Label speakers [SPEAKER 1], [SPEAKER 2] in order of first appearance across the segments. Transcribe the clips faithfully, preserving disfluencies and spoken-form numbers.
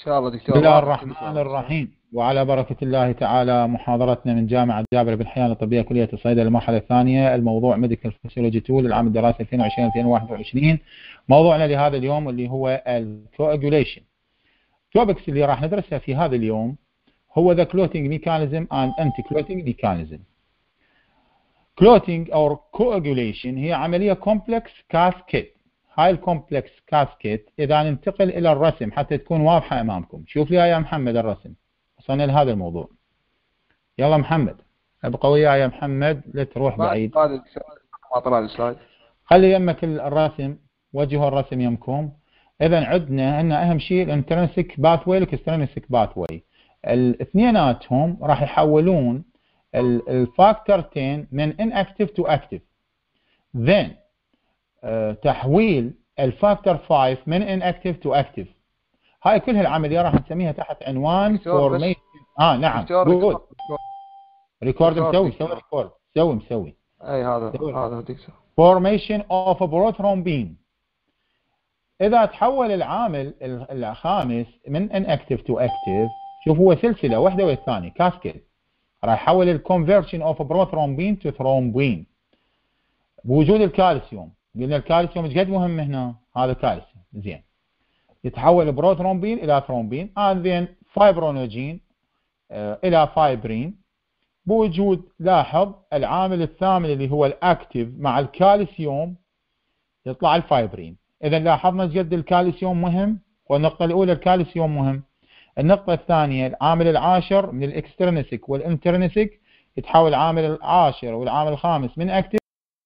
[SPEAKER 1] شاء الله
[SPEAKER 2] بسم
[SPEAKER 1] دكتور.
[SPEAKER 2] الله
[SPEAKER 1] واضح كل
[SPEAKER 2] الرحمن
[SPEAKER 1] شيء.
[SPEAKER 2] الرحيم، وعلى بركة الله تعالى محاضرتنا من جامعة جابر بن حيان الطبية كلية الصيدلة المرحلة الثانية، الموضوع ميديكال فيسيولوجي اثنين للعام الدراسي ألفين وعشرين ألفين وواحد وعشرين. موضوعنا لهذا اليوم اللي هو الكواجوليشن. توبكس اللي راح ندرسها في هذا اليوم هو the clotting mechanism and anti-clotting mechanism. clotting أو coagulation هي عملية complex cascade. هاي الكومبلكس كاسكيت اذا ننتقل الى الرسم حتى تكون واضحه امامكم. شوف لي يا محمد الرسم، وصلنا لهذا الموضوع. يلا محمد ابقى وياي يا محمد، لا تروح بعيد.
[SPEAKER 1] بعد ما طلع السلايد
[SPEAKER 2] خلي يمك الرسم، وجهوا الرسم يمكم. اذا عندنا ان اهم شيء الانترنسك باثوي والاكسترنسك باثوي، الاثنيناتهم راح يحولون الفاكتورتين من inactive to active. then أه تحويل الفاكتور خمسة من inactive to active. هاي كلها العمليه راح نسميها تحت عنوان فورميشن. اه نعم جود ريكورد مسوي سوي ريكورد سوي مسوي
[SPEAKER 1] اي هذا هذا دكتور.
[SPEAKER 2] فورميشن اوف بروثرومبين. اذا تحول العامل الخامس من inactive to active، شوف هو سلسله واحده والثانيه كاسكيد، راح يحول الكونفرشن اوف بروثرومبين تو ثرومبين بوجود الكالسيوم. قلنا الكالسيوم ايش قد مهم هنا؟ هذا كالسيوم زين. يتحول بروثرومبين الى ثرومبين and then فايبرونوجين آه الى فايبرين بوجود، لاحظ العامل الثامن اللي هو الاكتيف مع الكالسيوم يطلع الفايبرين. اذا لاحظنا ايش قد الكالسيوم مهم، والنقطه الاولى الكالسيوم مهم. النقطه الثانيه العامل العاشر من الاكسترنسك والانترنسك يتحول العامل العاشر والعامل الخامس من اكتيف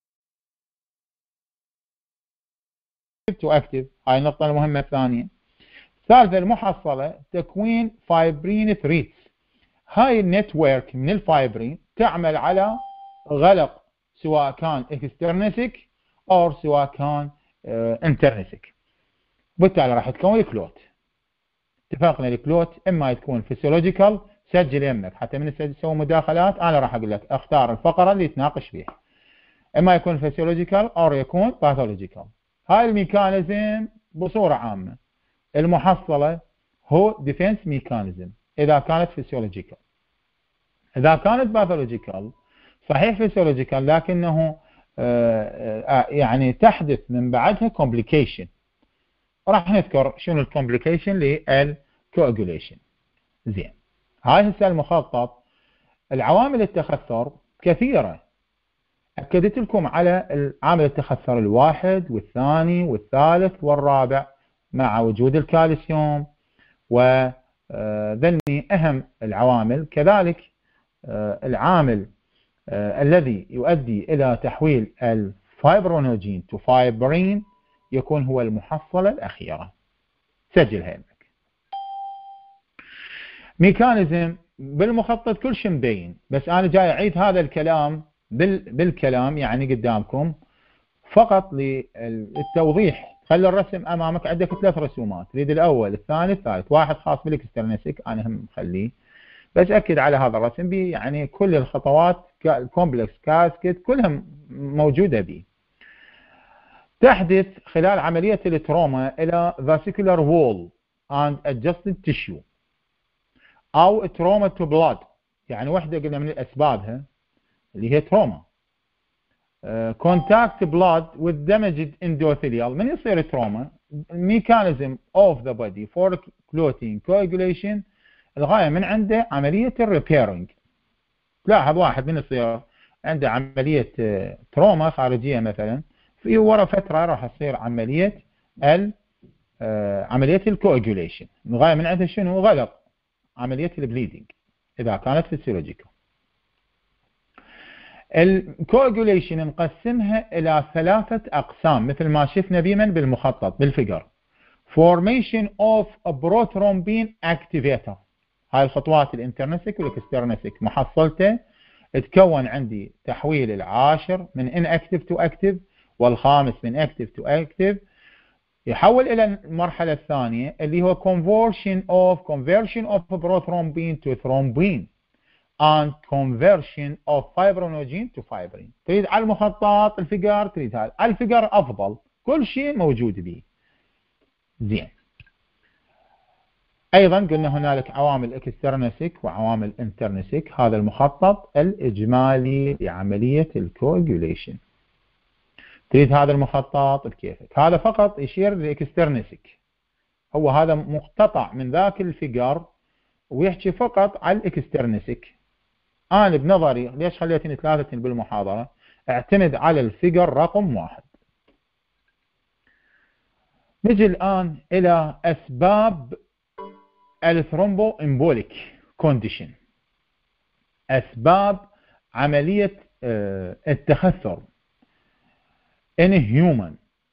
[SPEAKER 2] تو اكتيف. هاي النقطة المهمة الثانية. ثالثا المحصلة تكوين فايبرين ثريدز. هاي النتورك من الفايبرين تعمل على غلق سواء كان اكسترنسك او سواء كان انترنسك، بالتالي راح تكون الكلوت. اتفقنا الكلوت اما تكون فيسيولوجيكال، سجل يمك حتى من تسوي مداخلات انا راح اقول لك اختار الفقرة اللي تناقش فيها، اما يكون فيسيولوجيكال او يكون باثولوجيكال. هاي الميكانيزم بصورة عامة. المحصلة هو ديفنس ميكانيزم إذا كانت فيسيولوجيكال. إذا كانت باثولوجيكال صحيح فيسيولوجيكال لكنه يعني تحدث من بعدها كومبليكيشن. راح نذكر شنو الكومبليكيشن للكواجوليشن. زين، هاي هسه المخطط. العوامل التخثر كثيرة، أكدت لكم على عامل التخثر الواحد والثاني والثالث والرابع مع وجود الكالسيوم، وذني أهم العوامل. كذلك العامل الذي يؤدي إلى تحويل الفايبرونوجين تو فايبرين يكون هو المحصلة الأخيرة. سجلها عندك. ميكانيزم بالمخطط كل شيء مبين، بس أنا جاي أعيد هذا الكلام بالكلام يعني قدامكم فقط للتوضيح. خلي الرسم امامك، عندك ثلاث رسومات، تريد الاول الثاني الثالث، واحد خاص بالاكسترنسك انا هم مخليه، بس اكد على هذا الرسم بي يعني كل الخطوات الكومبلكس كاسكت كلها موجوده به. تحدث خلال عمليه التروما الى فاسيكولار وول اند ادجستد تيشو او تروما تو بلاد. يعني واحده قلنا من اسبابها اللي هي تروما. كونتاكت بلاد with damaged endothelial. من يصير تروما؟ mechanism of the body for clotting coagulation الغايه من عنده عمليه الريبيرنج. لاحظ واحد من يصير عنده عمليه تروما خارجيه مثلا، في ورا فتره راح تصير عمليه ال عمليه الكواجوليشن. الغايه من عنده شنو؟ غلق عمليه البليدنج اذا كانت فيسيولوجيكال. الكواجوليشن نقسمها الى ثلاثه اقسام مثل ما شفنا بيمن بالمخطط بالفيجر. formation of a prothrombin activator. هاي الخطوات الانترنسك والاكسترنسك محصلته تكون عندي تحويل العاشر من inactive to active والخامس من active to active، يحول الى المرحله الثانيه اللي هو conversion of conversion of prothrombin to thrombin and conversion of fibronogene to fibrin. تريد على المخطط الفيجر، تريد هذا الفيجر افضل، كل شيء موجود به. زين، أيضا قلنا هنالك عوامل اكسترنسيك وعوامل انترنسيك. هذا المخطط الإجمالي لعملية الكواجوليشن. تريد هذا المخطط بكيفك. هذا فقط يشير للاكسترنسيك، هو هذا مقتطع من ذاك الفيجر ويحكي فقط على الاكسترنسيك. أنا بنظري ليش خليتني ثلاثة بالمحاضرة، اعتمد على الفيجر رقم واحد. نجي الآن إلى أسباب الثرومبو امبوليك كونديشن، أسباب عملية التخثر in human.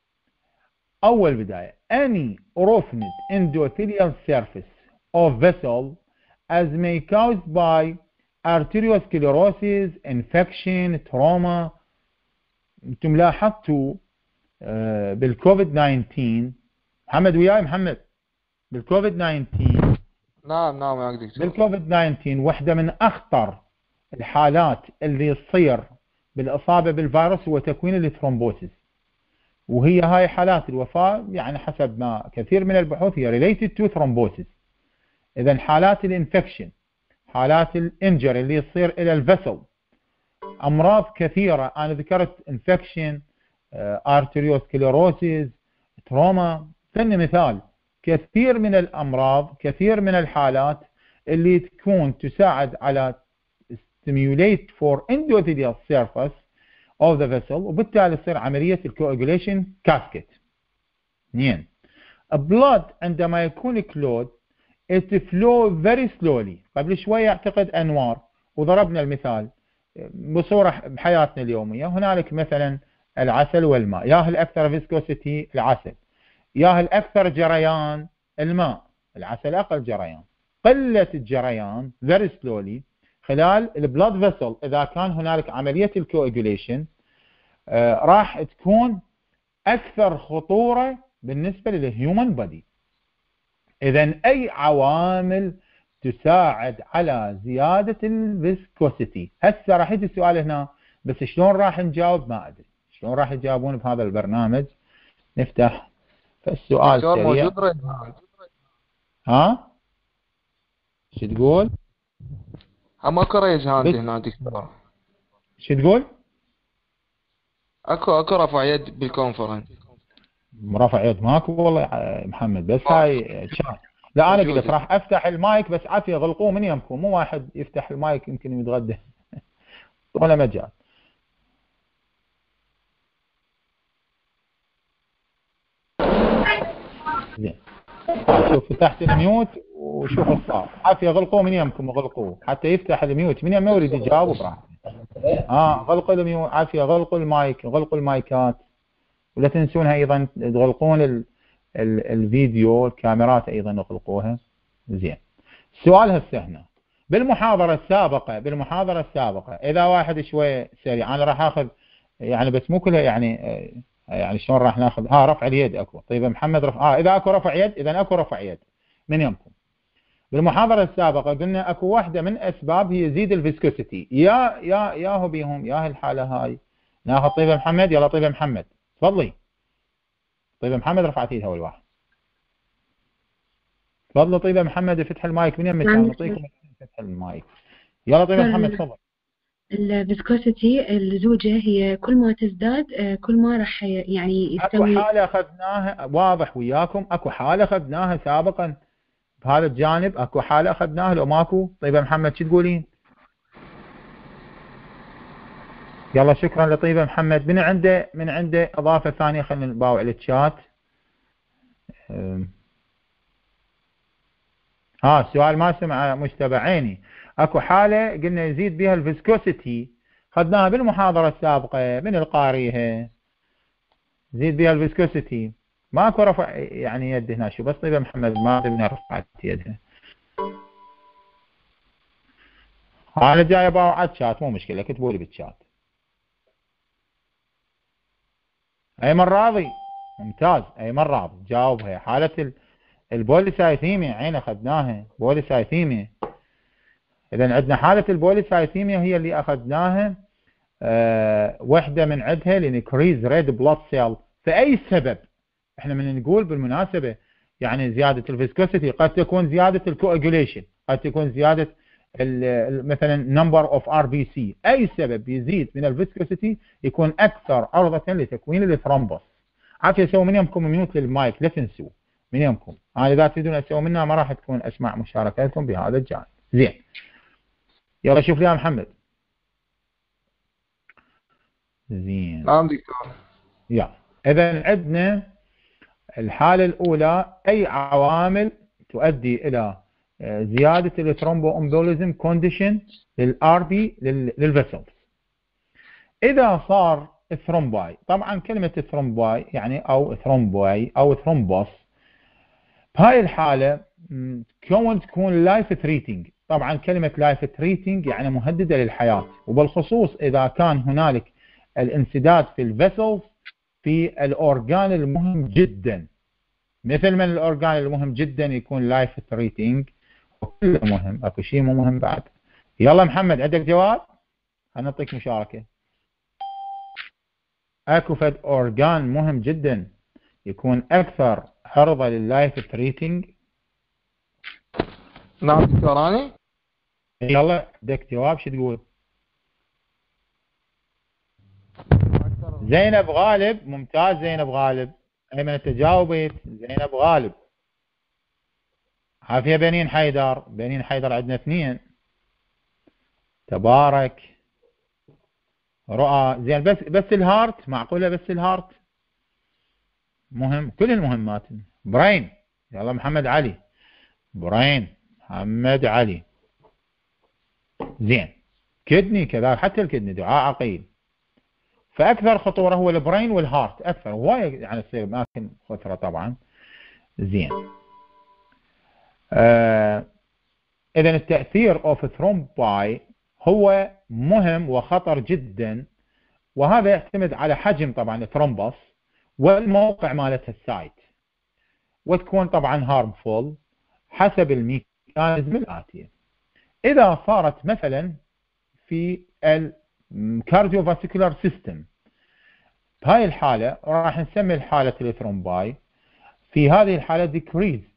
[SPEAKER 2] أول بداية any roughened endothelial surface of vessel as may caused by arteriosclerosis, infection, trauma. انتم لاحظتوا بالكوفيد تسعة عشر، محمد وياي محمد، بالكوفيد تسعة عشر
[SPEAKER 1] نعم نعم يا دكتور،
[SPEAKER 2] بالكوفيد تسعة عشر واحدة من أخطر الحالات اللي تصير بالإصابة بالفيروس هو تكوين الثرومبوسيس، وهي هاي حالات الوفاة يعني حسب ما كثير من البحوث هي related to thrombosis. إذا حالات الانفكشن، حالات الانجر اللي يصير إلى الفسل، أمراض كثيرة أنا ذكرت انفكشن، ارتريوسكليروسيس، تروما، ثاني مثال كثير من الأمراض، كثير من الحالات اللي تكون تساعد على stimulate for endothelial surface of the vessel، وبالتالي تصير عملية الكواجوليشن كاسكت. اثنين، blood عندما يكون كلود it flow very slowly. قبل شوية اعتقد أنوار وضربنا المثال بصورة بحياتنا اليومية، هنالك مثلا العسل والماء، ياهو الأكثر فيسكوسيتي العسل، ياهو الأكثر جريان الماء، العسل أقل جريان. قلة الجريان very slowly خلال البلاد فيسل إذا كان هنالك عملية الكواجوليشن آه راح تكون أكثر خطورة بالنسبة للهيومن بودي. إذن أي عوامل تساعد على زيادة الفيسكوسيتي. هسه راح يجي السؤال هنا، بس شلون راح نجاوب ما أدري، شلون راح يجاوبون بهذا البرنامج. نفتح فالسؤال
[SPEAKER 1] دكتور
[SPEAKER 2] سريع.
[SPEAKER 1] موجود ريجهان؟
[SPEAKER 2] ها؟ شو تقول؟
[SPEAKER 1] هم اكو ريجهان
[SPEAKER 2] بس-
[SPEAKER 1] هنا دكتور،
[SPEAKER 2] شو تقول؟
[SPEAKER 1] اكو اكو رفع يد بالكونفرنس.
[SPEAKER 2] رفع يد ماكو والله يا محمد، بس هاي شات. لا انا قلت راح افتح المايك بس عافيه غلقوه من يمكم، مو واحد يفتح المايك يمكن يتغدى ولا مجال. زين شوف فتحت الميوت وشوف الصار، عافيه غلقوه من يمكم غلقوه حتى يفتح الميوت من يم ما يريد يجاوب براحته. اه غلقوا الميوت، عافيه غلقوا المايك، غلقوا المايكات، ولا تنسونها ايضا تغلقون ال ال الفيديو، الكاميرات ايضا اغلقوها. زين السؤال هسه هنا بالمحاضره السابقه، بالمحاضره السابقه اذا واحد شوي سريع انا راح اخذ يعني بس مو كلها يعني يعني شلون راح ناخذ. ها رفع اليد اكو. طيب محمد رفع اه اذا اكو رفع يد اذا اكو رفع يد من يمكم. بالمحاضره السابقه قلنا اكو واحده من اسباب هي يزيد الفيسكوسيتي، يا يا يا هو بيهم يا الحاله هاي ناخذ. طيب محمد يلا طيب محمد تفضلي. طيب محمد رفعت ايدها اول واحد. تفضلوا طيب محمد افتح المايك من يمك نعطيكم فتح المايك. يلا طيب محمد تفضل.
[SPEAKER 3] الفيسكوسيتي الزوجة هي كل ما تزداد كل ما راح يعني يستوي.
[SPEAKER 2] اكو حالة اخذناها واضح وياكم، اكو حالة اخذناها سابقا بهذا الجانب، اكو حالة اخذناها لو ماكو. طيب محمد شو تقولين؟ يلا شكرا لطيبة محمد. من عنده من عنده اضافة ثانية خلينا نباوع الشات. ها السؤال ما سمع مجتبى عيني. اكو حالة قلنا يزيد بها الفيسكوسيتي خدناها بالمحاضرة السابقة من القاريها، زيد بها الفيسكوسيتي ماكو رفع يعني يد هنا. شو بس طيب محمد ما قدرنا رفعت يدها. انا جاي اباوع على الشات مو مشكلة، اكتبوا لي بالشات. ايمن راضي ممتاز، ايمن راضي جاوبها. حالة البوليسايثيميا عين اخذناها بوليسايثيميا. اذا عندنا حالة البوليسايثيميا هي اللي اخذناها أه وحدة من عندها لنكريز ريد بلاد سيل. فاي سبب احنا من نقول بالمناسبة يعني زيادة الفيسكوسيتي، قد تكون زيادة الكواجوليشن، قد تكون زيادة مثلا نمبر اوف ار بي سي. اي سبب يزيد من الفيسكوسيتي يكون اكثر عرضة لتكوين الثرومبوس. عافية سووا من يومكم ميوت للمايك، لا تنسوا من يومكم. انا اذا تريدون تسووا منها ما راح تكون اسمع مشاركاتكم بهذا الجانب. زين يلا شوف لي يا محمد. زين
[SPEAKER 1] نعم دكتور.
[SPEAKER 2] يلا اذا عندنا الحالة الاولى اي عوامل تؤدي الى زيادة الثرومبو امبوليزم كونديشن للار بي للفيسلز. اذا صار ثرومباي، طبعا كلمة ثرومباي يعني او ثرومباي او ثرومبوس، بهاي الحالة كون تكون لايف تريتنج. طبعا كلمة لايف تريتنج يعني مهددة للحياة، وبالخصوص اذا كان هنالك الانسداد في الفيسلز في الاورجان المهم جدا، مثل من الاورجان المهم جدا يكون لايف تريتنج، وكله مهم، اكو شيء مو مهم بعد. يلا محمد عندك جواب؟ هنعطيك مشاركة. اكو فد اورجان مهم جدا يكون اكثر عرضة لللايف تريتنج؟
[SPEAKER 1] نعم دكتور. أنا
[SPEAKER 2] يلا عندك جواب، شو تقول؟ زينب غالب. ممتاز زينب غالب. ايمن تجاوبت. زينب غالب. عافية بنين حيدر. بنين حيدر عندنا اثنين. تبارك. رؤى. زين بس بس الهارت معقولة؟ بس الهارت مهم، كل المهمات. برين. يلا محمد علي. برين محمد علي. زين كدني كذا، حتى الكدني دعاء عقيل. فأكثر خطورة هو البرين والهارت، أكثر هواية يعني تصير أماكن خطرة طبعا. زين آه إذا التأثير أوف ثرومباي هو مهم وخطر جدا، وهذا يعتمد على حجم طبعا الثرومبوس والموقع مالتها السايت، وتكون طبعا هارمفول حسب الميكانيزم الآتية. إذا صارت مثلا في الكارديوفاسكولار سيستم، بهاي الحالة راح نسمي الحالة الثرومباي في هذه الحالة decrease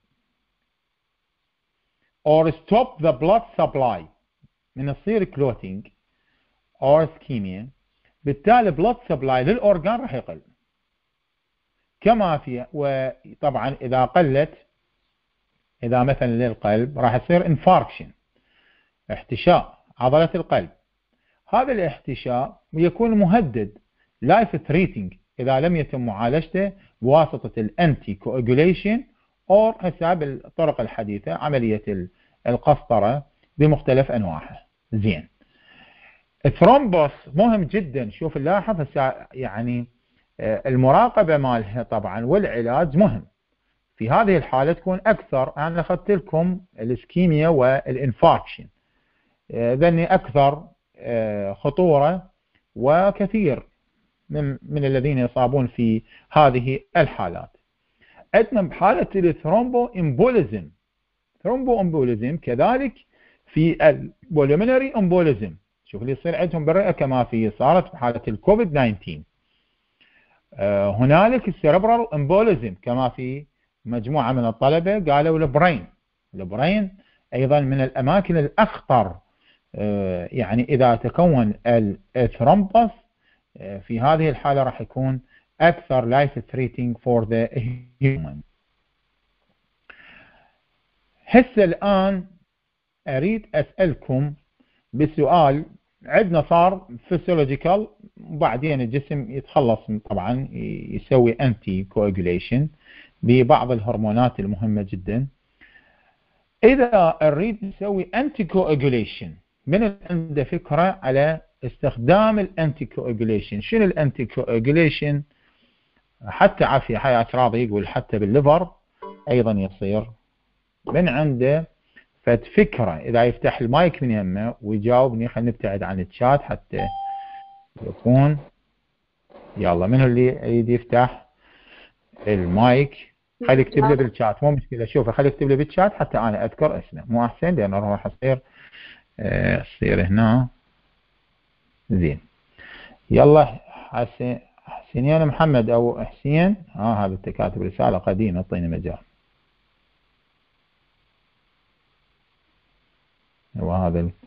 [SPEAKER 2] or stop the blood supply، من يصير clotting or ischemia، بالتالي blood supply للأورجان راح يقل. كما في وطبعا إذا قلت، إذا مثلا للقلب راح يصير infarction، احتشاء عضلة القلب. هذا الاحتشاء يكون مهدد لايف تريتنج إذا لم يتم معالجته بواسطة الانتي كواجوليشن أو حساب الطرق الحديثة عملية القسطرة بمختلف أنواعها. زين الثرومبوس مهم جدا. شوف نلاحظ يعني المراقبة مالها طبعا والعلاج مهم. في هذه الحالة تكون أكثر، أنا أخذت لكم الاسكيميا والإنفاركشن ذني أكثر خطورة، وكثير من, من الذين يصابون في هذه الحالات. عندنا بحالة الثرومبو امبوليزم، ثرومبو امبوليزم كذلك في البوليمينري امبوليزم. شوف اللي يصير عندهم بالرئة كما في صارت بحالة الكوفيد تسعة عشر. آه هنالك السيربرال امبوليزم كما في مجموعة من الطلبة قالوا البرين. البرين أيضا من الأماكن الأخطر. آه يعني إذا تكون الثرومبوس آه في هذه الحالة راح يكون أكثر life threatening for the human. هسه الآن أريد أسألكم بسؤال. عندنا صار فيسيولوجيكال، وبعدين الجسم يتخلص طبعا يسوي انتي كواجوليشن ببعض الهرمونات المهمة جدا. إذا أريد نسوي انتي كواجوليشن، من عنده فكرة على استخدام الانتي كواجوليشن؟ شنو الانتي كواجوليشن؟ حتى عافية حياة راضي يقول حتى بالليفر أيضا يصير. من عنده فد فكرة إذا يفتح المايك من يمه ويجاوبني. خلينا نبتعد عن الشات حتى يكون. يلا من اللي يريد يفتح المايك خلي يكتب لي بالشات، مو مشكلة. شوف خلي يكتب لي بالشات حتى أنا أذكر اسمه، مو أحسن؟ لأنه راح أصير أصير هنا. زين يلا حسين حسينيان محمد أو حسين. ها آه هذا كاتب رسالة قديمة، أعطيني مجال. هو هذا ال...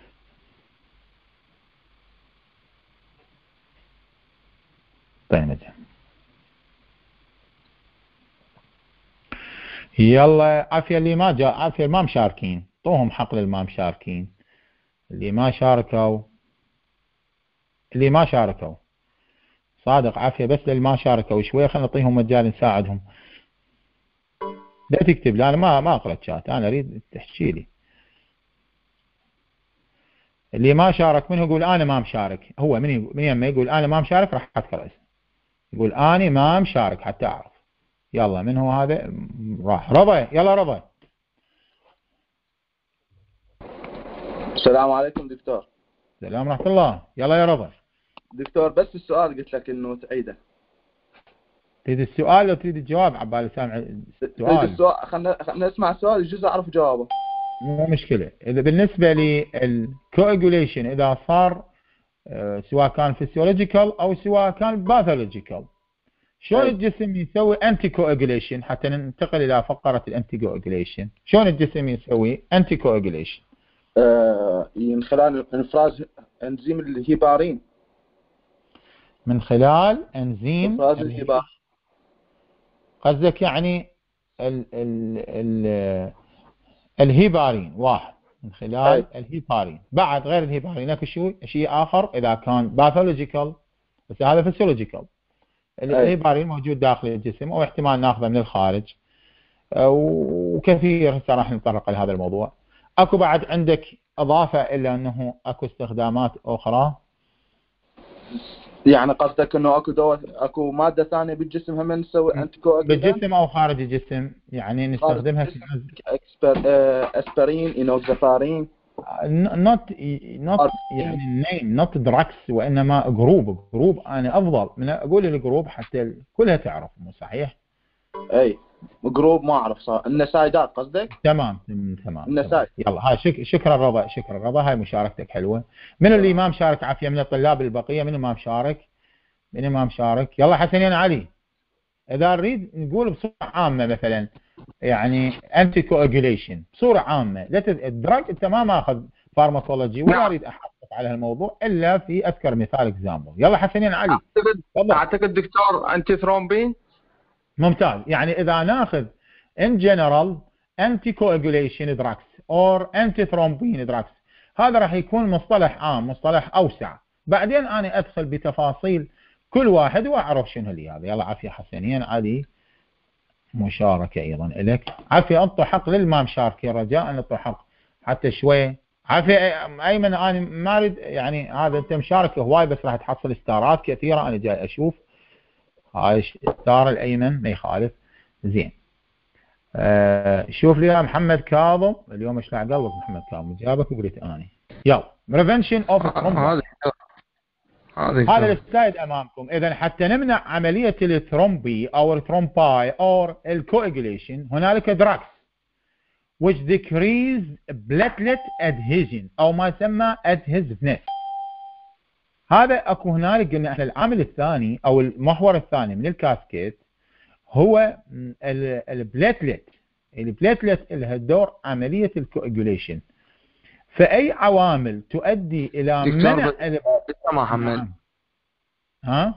[SPEAKER 2] طيب يلا عافية اللي ما جاء، عافية اللي ما مشاركين، طوهم حق للي ما مشاركين، اللي ما شاركوا اللي ما شاركوا صادق عافية، بس للي ما شاركوا شوية خلينا نعطيهم مجال نساعدهم. لا تكتب، لا انا ما ما اقرا الشات، انا اريد تحكي لي. اللي ما شارك منه يقول انا ما مشارك، هو من من يما يقول انا ما مشارك راح اذكر اسمه، يقول انا ما مشارك حتى اعرف. يلا من هو هذا؟ راح رضا، يلا رضا.
[SPEAKER 4] السلام عليكم دكتور.
[SPEAKER 2] السلام ورحمة الله، يلا يا رضا.
[SPEAKER 4] دكتور بس السؤال قلت لك انه تعيده.
[SPEAKER 2] تريد السؤال لو تريد الجواب؟ عبالي سامع السؤال.
[SPEAKER 4] السؤال خلينا خلينا نسمع السؤال يجوز اعرف جوابه.
[SPEAKER 2] مو مشكلة. إذا بالنسبة للكواجوليشن إذا صار سواء كان فيسيولوجيكال أو سواء كان باثولوجيكال، شلون الجسم يسوي انتي كواجوليشن حتى ننتقل إلى فقرة الانتي كواجوليشن؟ شلون الجسم يسوي انتي كواجوليشن؟
[SPEAKER 4] آه من خلال انفراز انزيم الهيبارين.
[SPEAKER 2] من خلال انزيم
[SPEAKER 4] افراز الهيبار.
[SPEAKER 2] قصدك يعني ال ال ال الهيبارين واحد، من خلال أي. الهيبارين. بعد غير الهيبارين اكو شيء شيء اخر اذا كان باثولوجيكال، بس هذا فيسيولوجيكال. الهيبارين موجود داخل الجسم او احتمال ناخذه من الخارج، وكثير هسه راح نتطرق لهذا الموضوع. اكو بعد عندك اضافه الى انه اكو استخدامات اخرى.
[SPEAKER 4] يعني قصدك انه اكو دواء اكو ماده ثانيه بالجسم هم نسوي انتي كواجولانت
[SPEAKER 2] بالجسم او خارج الجسم، يعني نستخدمها في
[SPEAKER 4] اكسبر اسبرين انوكسافارين.
[SPEAKER 2] نوت نوت يعني نيم نوت دراكس، وانما جروب جروب انا افضل من اقول الجروب حتى كلها تعرف، مو صحيح؟
[SPEAKER 4] اي جروب ما اعرف صار النسايدات قصدك؟
[SPEAKER 2] تمام تمام
[SPEAKER 4] النسايد.
[SPEAKER 2] يلا هاي شك... شكرا رضا، شكرا رضا، هاي مشاركتك حلوه. من اللي ما مشارك عافيه من الطلاب البقيه؟ من ما مشارك؟ من ما مشارك؟ يلا حسنين علي. اذا نريد نقول بصوره عامه مثلا يعني انتي كواجوليشن بصوره عامه، لا الدرج انت ما ماخذ فارماكولوجي ولا اريد احقق على هالموضوع الا في اذكر مثال اكزامبل. يلا حسنين علي.
[SPEAKER 5] اعتقد اعتقد دكتور انتي ثرومبين.
[SPEAKER 2] ممتاز. يعني اذا ناخذ in general anticoagulation drugs or antithrombin drugs، هذا راح يكون مصطلح عام، مصطلح اوسع. بعدين انا ادخل بتفاصيل كل واحد واعرف شنو اللي هذا. يلا عافيه حسنين علي، مشاركه ايضا لك. عافيه انطوا حق للما مشارك، رجاء انطوا حق حتى شوي. عافيه ايمن، انا ما اريد يعني هذا انت مشارك هواي بس راح تحصل ستارات كثيره، انا جاي اشوف هاي ستار الايمن ما يخالف. زين آه شوف لي يا محمد كاظم، اليوم ايش قاعد قلبك محمد كاظم جابك وقلت اني. يلا بريفنشن اوف
[SPEAKER 1] هذا
[SPEAKER 2] هذا السلايد امامكم. اذا حتى نمنع عمليه الثرومبي او الثرومباي او الكواجوليشن هنالك دراكس which decrease platelet adhesion او ما يسمى adhesiveness. هذا اكو هنالك قلنا احنا العامل الثاني او المحور الثاني من الكاسكيد هو البليتلت. البليتلت لها دور عمليه الكواجوليشن. فاي عوامل تؤدي الى منع
[SPEAKER 1] ما محمد.
[SPEAKER 2] ها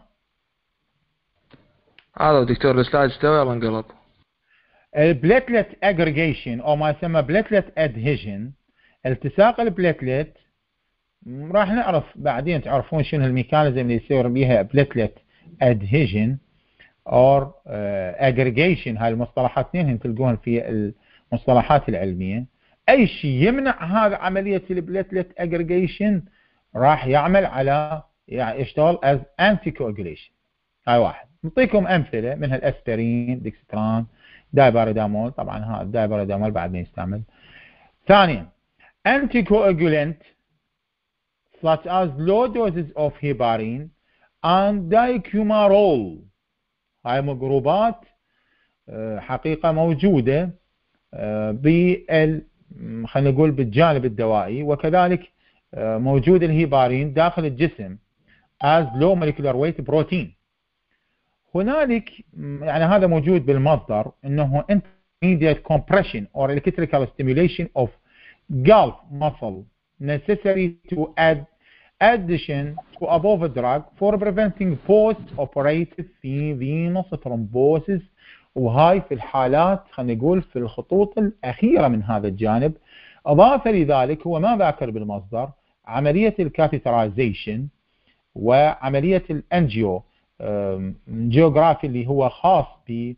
[SPEAKER 1] هذا دكتور السلايد استوى ولا انقلب؟
[SPEAKER 2] البليتلت اجريجيشن او ما يسمى بليتلت ادهيجن، التصاق البليتلت راح نعرف بعدين تعرفون شنو الميكانيزم اللي يصير بيها بليتلت ادهيجن اور اجريجيشن. هاي المصطلحات اثنين تلقوهم في المصطلحات العلميه. اي شيء يمنع هذا عمليه البليتلت اجريجيشن راح يعمل على يعني يشتغل از انتي كواجوليشن. هاي واحد. نعطيكم امثله منها الاسبرين، ديكستران، دايباريدامول. طبعا هذا الدايباريدامول بعد ما يستعمل. ثانيا انتي كواجولانت such as low doses of heparin and dicumarol. هاي مجروبات حقيقه موجوده بال خلينا نقول بالجانب الدوائي، وكذلك موجود الهيبارين داخل الجسم as low molecular weight protein. هنالك يعني هذا موجود بالمصدر انه intermediate compression or electrical stimulation of gulf muscle necessary to add addition to above drug for preventing post-operative venous thrombosis. وهاي في الحالات خلينا نقول في الخطوط الأخيرة من هذا الجانب. أضاف لذلك هو ما ذاكر بالمصدر عملية الكاثيترايزيشن وعملية الأنجيو جيوغرافي اللي هو خاص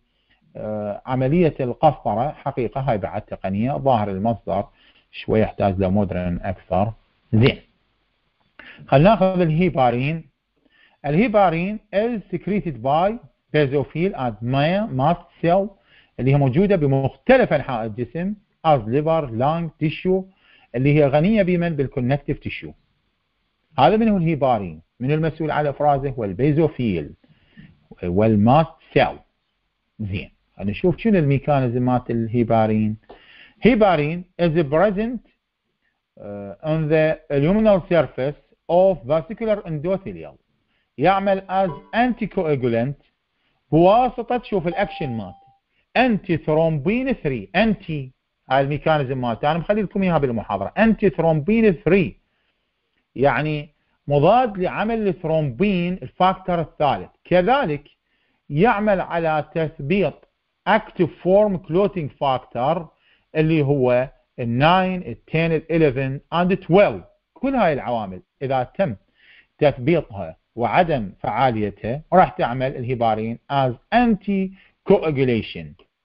[SPEAKER 2] بعملية القسطرة. حقيقة هاي بعد تقنية ظاهر المصدر شوي يحتاج لمودرن أكثر. زين خلينا ناخذ الهيبارين. الهيبارين is secreted by basophil and mast cell اللي هي موجودة بمختلف أنحاء الجسم as liver, lung, tissue اللي هي غنية بمن بالكونكتيف تيشو. هذا من هو الهيبارين؟ من المسؤول على افرازه هو البيزوفيل والماست سيل. زين نشوف شنو الميكانيزمات الهيبارين. هيبارين is present uh, on the luminal surface of vesicular endothelial. يعمل as anticoagulant بواسطة شوف الاكشن مالته انتي ثرومبين ثلاثة. انتي هاي الميكانيزم مالته انا مخلي لكم اياها بالمحاضرة. انتي ثرومبين ثلاثة يعني مضاد لعمل الثرومبين الفاكتور الثالث. كذلك يعمل على تثبيط active form clotting factor اللي هو ال تسعة ال عشرة ال إحدى عشر and اثناشر. كل هاي العوامل إذا تم تثبيطها وعدم فعاليتها راح تعمل الهيبارين as anti-coagulation.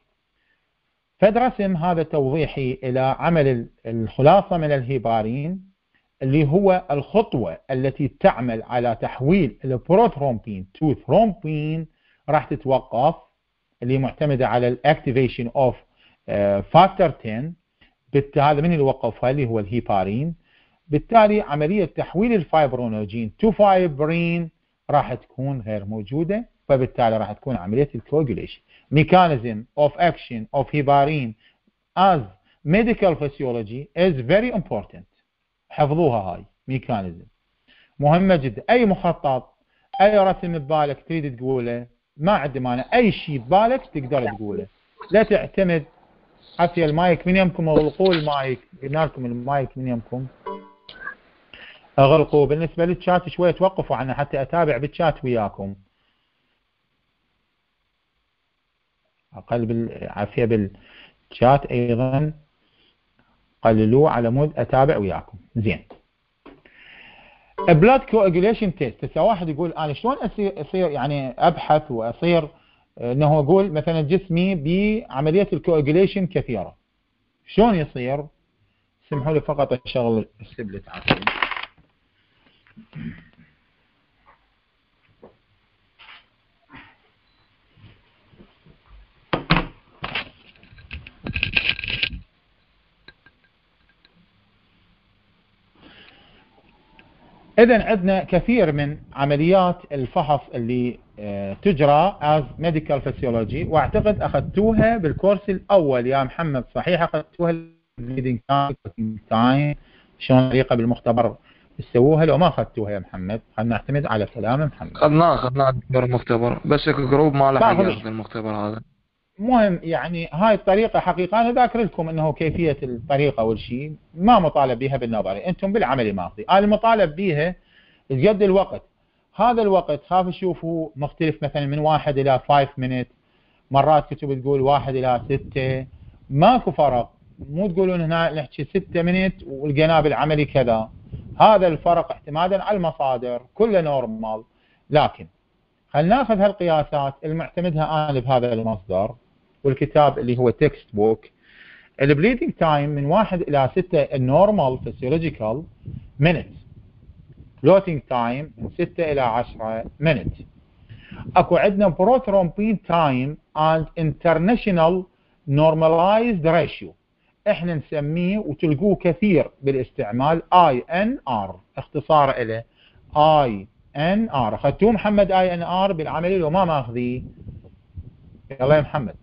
[SPEAKER 2] فد رسم هذا توضيحي إلى عمل الخلاصة من الهيبارين اللي هو الخطوة التي تعمل على تحويل البروثرومبين تو ثرومبين راح تتوقف اللي معتمدة على الاكتيفيشن اوف فاكتور عشرة. بالتالي هذا من اللي وقفها اللي هو الهيبارين. بالتالي عملية تحويل الفايبرونوجين تو فايبرين راح تكون غير موجودة. فبالتالي راح تكون عملية الكوagulation. mechanism of action of heparin as medical physiology is very important. حفظوها هاي ميكانيزم مهمة جدا. أي مخطط أي رسم ببالك تريد تقوله ما عندي مانع. أي شيء ببالك تقدر تقوله. لا تعتمد عافية. المايك من يمكم اغلقوا المايك. قلنا لكم المايك من يمكم اغلقوا. بالنسبة للشات شوية توقفوا عنه حتى أتابع بالشات وياكم. أقل بالعافية بالشات أيضا قللوه على مود أتابع وياكم. زين بلاد كواجوليشن تيست. هسه واحد يقول أنا شلون أصير يعني أبحث وأصير أنه أقول مثلا جسمي بعملية الكواجوليشن كثيرة شلون يصير؟ سمحوا لي فقط أشغل السبلت عافية. إذن عندنا كثير من عمليات الفحص اللي تجرى as medical physiology واعتقد أخذتوها بالكورس الأول يا محمد صحيح؟ أخذتوها bleeding time شلون طريقة بالمختبر تسووها لو ما أخذتوها يا محمد؟ خلينا نعتمد على كلام محمد.
[SPEAKER 1] أخذناه أخذناه بالمختبر بس جروب ما لحق ياخذ المختبر هذا.
[SPEAKER 2] مهم يعني هاي الطريقة حقيقة أنا ذاكر لكم أنه كيفية الطريقة والشيء ما مطالب بها بالنظري. أنتم بالعملي ماخذي. أنا المطالب بها قد الوقت. هذا الوقت خاف تشوفوا مختلف مثلا من واحد إلى خمسة minute. مرات كتب تقول واحد إلى ستة. ماكو فرق. مو تقولون هنا نحكي ستة minute والقناه بالعملي كذا. هذا الفرق اعتمادا على المصادر كله نورمال. لكن خلينا ناخذ هالقياسات المعتمدها أنا بهذا المصدر والكتاب اللي هو تكست بوك. البليدنج تايم من واحد إلى ستة النورمال فيسيولوجيكال مينت. فلوتنج تايم من ستة إلى عشرة مينت. اكو عندنا بروثرومبين تايم اند انترناشونال نورماليزد ريشيو. احنا نسميه وتلقوه كثير بالاستعمال اي ان ار اختصار له اي ان ار. اخذتوه محمد اي ان ار بالعملي لو ما ماخذيه؟ يلا يا محمد.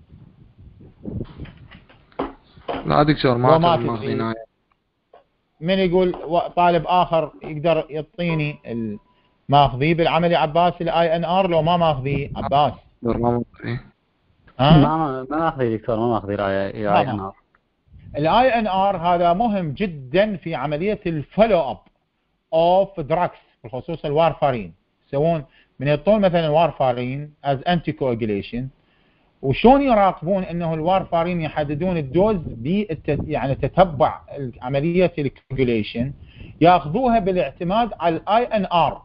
[SPEAKER 1] لا دكتور ما ماخذينه.
[SPEAKER 2] من يقول طالب اخر يقدر يعطيني ماخذيه بالعملي؟ عباس الاي ان ار لو ما ماخذيه عباس.
[SPEAKER 1] ما ماخذيه.
[SPEAKER 6] ها ما ما ماخذيه دكتور ما ماخذيه الاي ان ار.
[SPEAKER 2] الاي ان ار هذا مهم جدا في عمليه الفولو اب اوف دراكس بخصوص الوارفارين. يسوون من يعطون مثلا وارفارين از انتي كواجيليشن، وشون يراقبون انه الوارفارين يحددون الدوز بالت... يعني تتبع عمليه الكواجيليشن، ياخذوها بالاعتماد على الاي ان ار.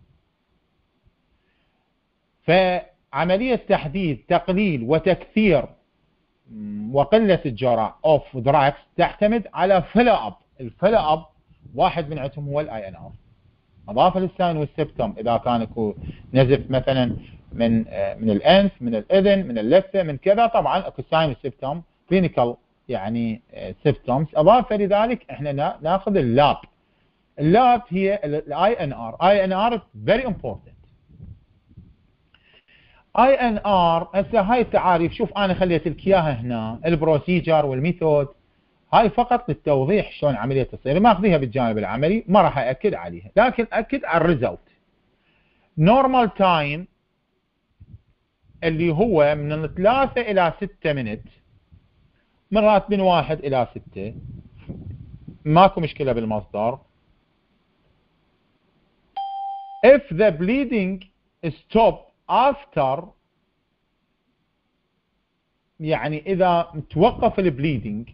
[SPEAKER 2] فعمليه تحديد تقليل وتكثير وقله الجرعه اوف دراكس تعتمد على فولو اب. الفولو اب واحد من عندهم هو الاي ان ار، اضافه للساين والسبتم اذا كان اكو نزف مثلا من من الانف، من الاذن، من اللثه، من كذا، طبعا اكو ساين والسبتم كلينيكال يعني سيبتومز. اضافه لذلك احنا ناخذ اللاب. اللاب هي الاي ان ار. اي ان ار فيري امبورتنت. اي ان ار هسه هاي التعاريف، شوف انا خليت لك اياها هنا، البروسيجر والميثود، هاي فقط للتوضيح شلون عمليه تصير، ما اخذيها بالجانب العملي، ما راح اكد عليها، لكن اكد على الريزلت. نورمال تايم اللي هو من ثلاثة الى ستة منت، مرات من واحد الى ستة، ماكو مشكله بالمصدر. if the bleeding stop after، يعني اذا توقف البليدنج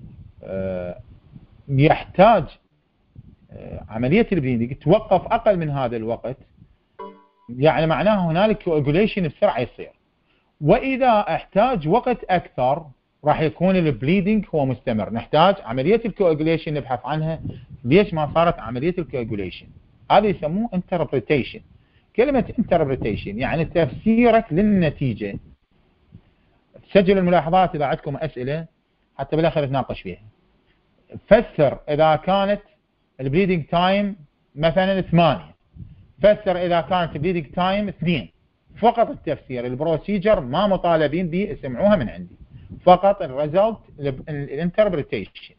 [SPEAKER 2] يحتاج عملية البليدنج توقف أقل من هذا الوقت، يعني معناه هنالك كواجوليشن بسرعة يصير. وإذا احتاج وقت أكثر راح يكون البليدنج هو مستمر. نحتاج عملية الكواجوليشن نبحث عنها، ليش ما صارت عملية الكواجوليشن. هذا يسموه interpretation. كلمة interpretation يعني تفسيرك للنتيجة. سجلوا الملاحظات إذا عندكم أسئلة حتى بالآخر نتناقش فيها. فسر إذا كانت البليدنج تايم مثلا ثمانية، فسر إذا كانت البليدنج تايم اثنين. فقط التفسير. البروسيجر ما مطالبين به، اسمعوها من عندي، فقط الريزلت الانتربريتيشن.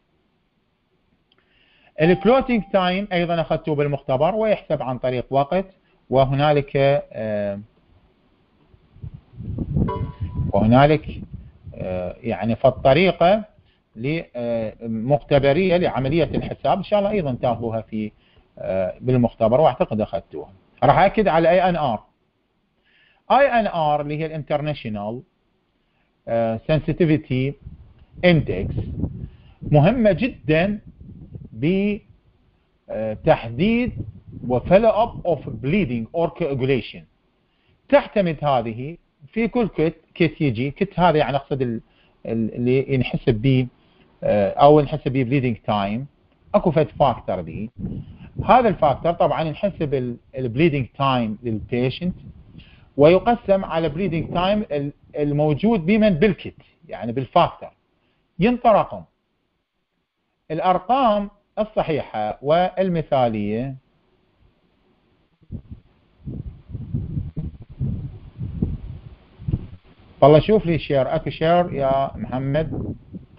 [SPEAKER 2] الكلوتينج تايم أيضا أخذتوه بالمختبر ويحسب عن طريق وقت، وهنالك آه وهنالك آه يعني في الطريقة مختبرية لعملية الحساب، إن شاء الله أيضا تاخذوها في بالمختبر، وأعتقد أخذتوها. راح أكد على اي ان ار. اي ان ار اللي هي الانترناشونال سنسيتيفيتي اندكس، مهمة جدا بتحديد وفولو اب اوف بليدنج اور كواجوليشن. تعتمد هذه في كل كت كت يجي كت هذا يعني اقصد اللي ينحسب به او نحسب به بليدنج تايم. اكو فد فاكتور به، هذا الفاكتور طبعا ينحسب البليدنج تايم للبيشنت ويقسم على بليدنج تايم الموجود بمن بالكت يعني بالفاكتور، ينطى رقم. الارقام الصحيحه والمثاليه والله شوف لي شير، اكو شير يا محمد؟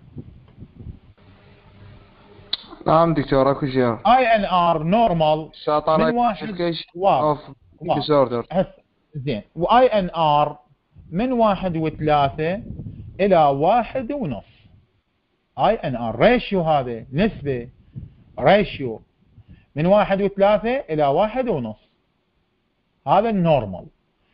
[SPEAKER 1] نعم دكتور اكو شير.
[SPEAKER 2] اي ان ار نورمال من واحد
[SPEAKER 1] اوف ديسوردر.
[SPEAKER 2] زين، واي ان ار من واحد وثلاثة الى واحد ونص. اي ان ار ريشيو، هذا نسبة ريشيو من واحد وثلاثة الى واحد ونص، هذا النورمال.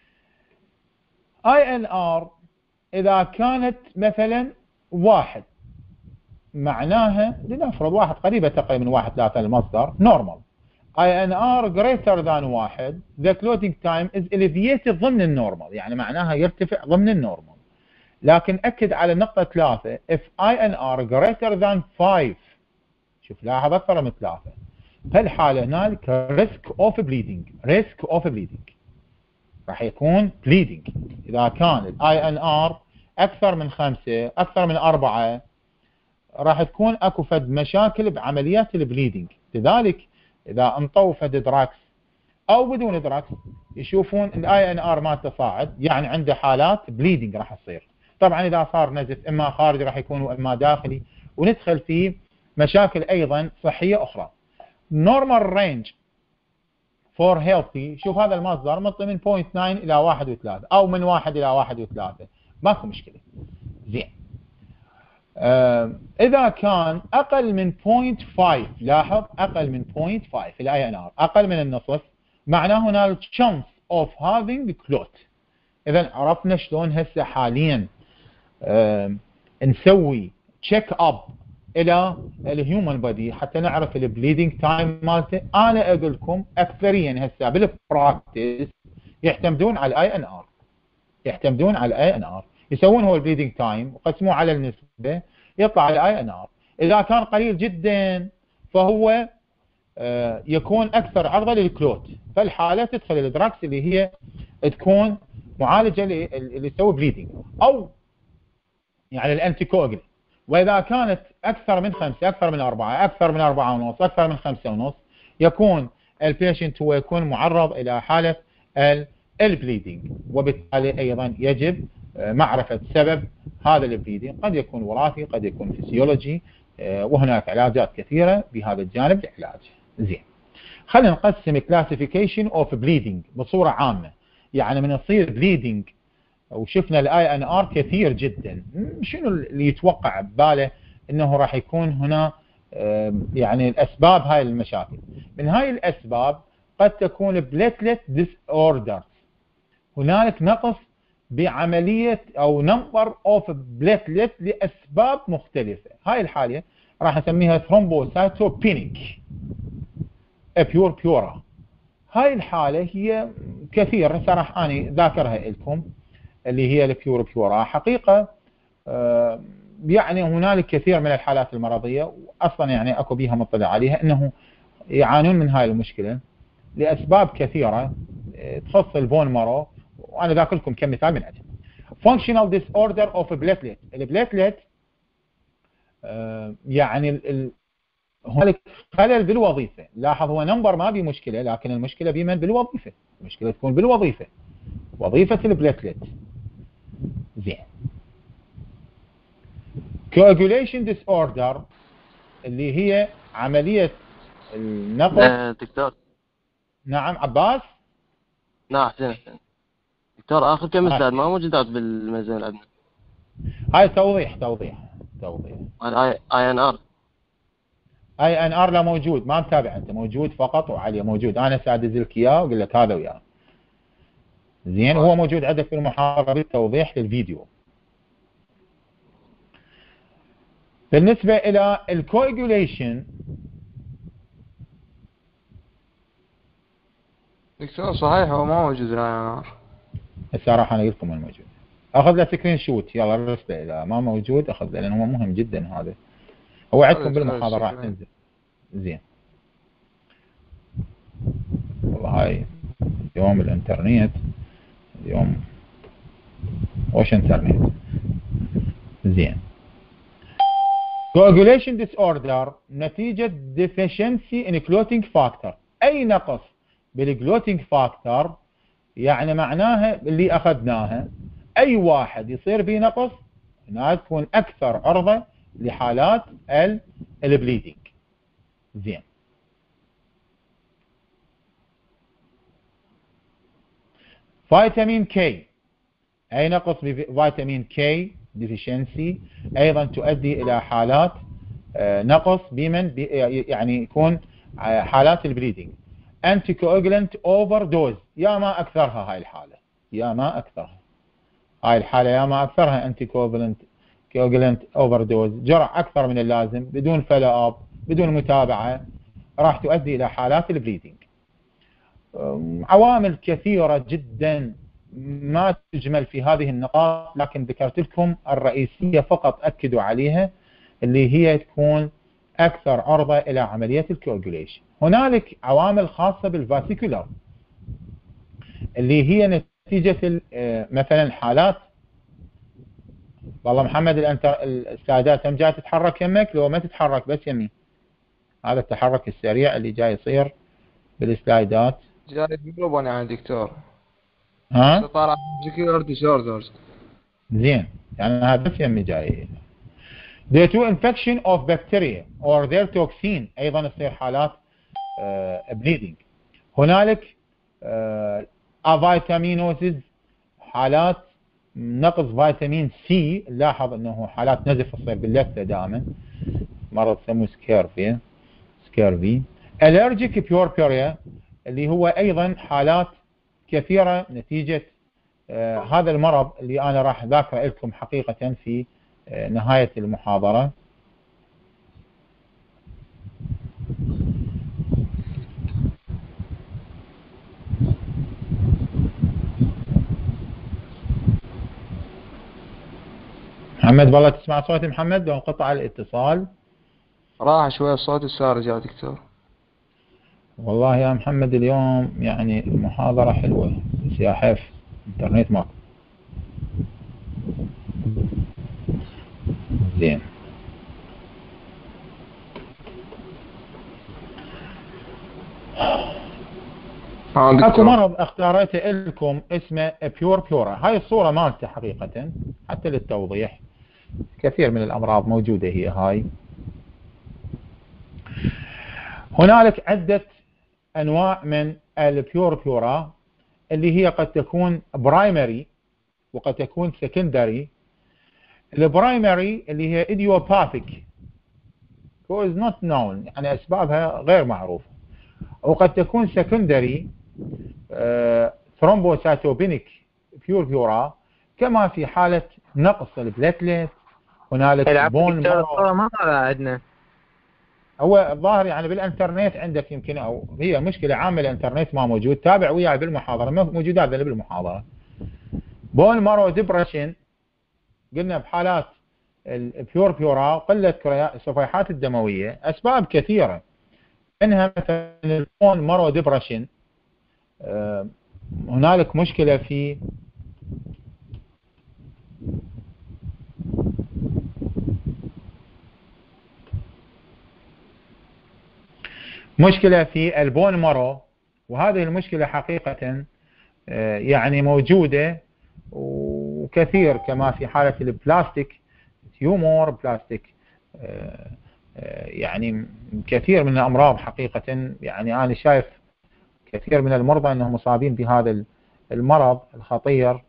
[SPEAKER 2] اي ان ار اذا كانت مثلا واحد، معناها لنفرض واحد قريبة تقريبا من واحد ثلاثة المصدر نورمال. اي ان ار greater than واحد the clotting time is elevated ضمن النورمال، يعني معناها يرتفع ضمن النورمال. لكن اكد على النقطة ثلاثة if اي ان ار greater than five، شوف لاحظ اكثر من ثلاثة، فالحالة هنالك risk of bleeding risk of bleeding راح يكون bleeding. اذا كان الاي ان ار اكثر من خمسة اكثر من اربعة راح تكون اكو فد مشاكل بعمليات البليدنج. لذلك اذا انطوا فد دراكس او بدون دراكس يشوفون الاي ان ار ما تصاعد، يعني عنده حالات بليدنج راح تصير. طبعا اذا صار نزف اما خارجي راح يكون واما داخلي، وندخل في مشاكل ايضا صحيه اخرى. نورمال رينج فور هيلثي، شوف هذا المصدر من صفر فاصلة تسعة الى واحد وثلاثة او من واحد الى واحد وثلاثة، ماكو مشكله. زين، آه إذا كان أقل من صفر فاصلة خمسة، لاحظ أقل من صفر فاصلة خمسة في ال آي إن آر، أقل من النصف، معناه هنالك chance of having clot. إذا عرفنا شلون هسه حاليا آه نسوي تشيك اب الى الهيومن بودي حتى نعرف البليدنج تايم مالته. انا اقول لكم اكثريا هسه بالبراكتس يعتمدون على الاي ان ار، يعتمدون على الاي ان ار، يسوون هو البليدنج تايم وقسموه على النسبه يطلع الاي ان ار. اذا كان قليل جدا فهو آه يكون اكثر عرضه للكلوت، فالحاله تدخل الدراكس اللي هي تكون معالجه اللي يسوي بليدنج او يعني الانتي كوجل. واذا كانت اكثر من خمسه، اكثر من اربعه، اكثر من اربعه ونص، اكثر من خمسه ونص، يكون البيشنت هو يكون معرض الى حاله البليدنج، وبالتالي ايضا يجب معرفه سبب هذا البليدنج. قد يكون وراثي، قد يكون فسيولوجي، وهناك علاجات كثيره بهذا الجانب العلاج. زين، خلينا نقسم كلاسيفيكيشن اوف بليدنج بصوره عامه. يعني من يصير بليدنج وشفنا الاي ان ار كثير جدا، شنو اللي يتوقع بباله انه راح يكون هنا يعني الاسباب هاي المشاكل؟ من هاي الاسباب قد تكون بليتلت ديس اوردر، هنالك نقص بعمليه او نمبر اوف بليتلت لاسباب مختلفه. هاي الحاله راح نسميها ثرومبوسايتوبينيك بيور بيورا. هاي الحاله هي كثير صراحه انا ذاكرها لكم اللي هي البيور بيورا. حقيقه آه يعني هنالك كثير من الحالات المرضيه واصلا يعني اكو بيها مطلع عليها انه يعانون من هاي المشكله لاسباب كثيره تخص البون مارو، وانا ذاكر لكم كم مثال من عندها. functional disorder of platelet. البليتلت آه يعني ال هنالك خلل بالوظيفه. لاحظ هو نمبر ما بي مشكله، لكن المشكله بمن؟ بالوظيفه. المشكله تكون بالوظيفه، وظيفه البليتلت. زين. coagulation disorder اللي هي عمليه النقص.
[SPEAKER 6] آه دكتور.
[SPEAKER 2] نعم عباس.
[SPEAKER 6] نعم حسين حسين. دكتور اخر كم سلايد ما موجودات بالميزان عندنا.
[SPEAKER 2] هاي توضيح توضيح توضيح.
[SPEAKER 6] الاي اي ان ار.
[SPEAKER 2] اي ان ار لا موجود، ما متابع انت، موجود فقط وعليه موجود. انا سادز لك اياه واقول لك هذا وياه. زين، هو موجود عندك في المحاضره بالتوضيح للفيديو. بالنسبه الى الكوagulation
[SPEAKER 5] دكتور صحيح هو ما موجود الان.
[SPEAKER 2] هسه راح انا اقول لكم وين موجود. اخذ له سكرين شوت، يلا ارسله اذا ما موجود اخذ له، لانه هو مهم جدا هذا. هو عندكم بالمحاضره راح تنزل. زين. والله هاي يوم الانترنت، اليوم وش انترنت. زين. coagulation disorder نتيجة deficiency in clotting factor. أي نقص بالclotting factor يعني معناها اللي أخذناها أي واحد يصير به نقص هنا تكون أكثر عرضة لحالات البليدنج. زين. فيتامين كي، أي نقص بفيتامين كي deficiency أيضا تؤدي إلى حالات نقص بمن يعني يكون حالات البليدنج. أنتي كوجلنت أوفر دوز، يا ما أكثرها هاي الحالة، يا ما أكثرها هاي الحالة، يا ما أكثرها أنتي كوجلنت كوجلنت أوفر دوز، جرعة أكثر من اللازم بدون فولو اب بدون متابعة راح تؤدي إلى حالات البليدنج. عوامل كثيرة جدا ما تجمل في هذه النقاط، لكن ذكرت لكم الرئيسية فقط أكدوا عليها اللي هي تكون أكثر عرضة إلى عملية الكوagulation. هنالك عوامل خاصة بالفاسيكولار اللي هي نتيجة مثلا حالات. والله محمد السادات هم جاي تتحرك يمك لو ما تتحرك بس يمي. هذا التحرك السريع اللي جاي يصير بالسلايدات.
[SPEAKER 5] جاي بقلب انا يعني دكتور.
[SPEAKER 2] ها؟
[SPEAKER 5] طالع فاسيكولار ديسوردرز.
[SPEAKER 2] زين، يعني هذا بس يمي جاي. due to infection of bacteria or their toxin ايضا يصير حالات uh, bleeding. هنالك uh, افيتامينوزز، حالات نقص فيتامين سي، نلاحظ انه حالات نزف تصير باللثه دائما، مرض يسموه سكيرفي سكيرفي الرجيك بيوربيريا اللي هو ايضا حالات كثيره نتيجه آه هذا المرض اللي انا راح ذاكره لكم حقيقه في آه نهايه المحاضره. محمد والله تسمع صوتي محمد؟ لو انقطع الاتصال
[SPEAKER 5] راح شوية الصوت وصار رجع دكتور.
[SPEAKER 2] والله يا محمد اليوم يعني المحاضرة حلوة بس يا حيف انترنت ماكو. زين اكو مرض اختاريته لكم اسمه بيور بيورا. هاي الصورة مالته حقيقة حتى للتوضيح، كثير من الامراض موجودة هي هاي. هنالك عدة انواع من البيور بيورا اللي هي قد تكون برايمري وقد تكون سكندري. البرايمري اللي هي idiopathic cause not known يعني اسبابها غير معروفة، وقد تكون سكندري ثرومبوسايتوبينيك بيور بيورا كما في حالة نقص البلاتلت. هنالك بون
[SPEAKER 7] مارو ما طلع عندنا.
[SPEAKER 2] هو الظاهر يعني بالانترنت عندك يمكن، او هي مشكلة عامة الانترنت ما موجود. تابع وياي بالمحاضرة موجود هذا بالمحاضرة. بون مارو ديبرشن قلنا بحالات البيور بيورا قلة الصفيحات الدموية، اسباب كثيرة منها مثلا البون مارو ديبرشن. آه هنالك مشكلة في مشكلة في البون مارو، وهذه المشكلة حقيقة آه يعني موجودة وكثير كما في حالة البلاستيك تيومور بلاستيك آه آه يعني كثير من الأمراض حقيقة. يعني أنا شايف كثير من المرضى أنهم مصابين بهذا المرض الخطير.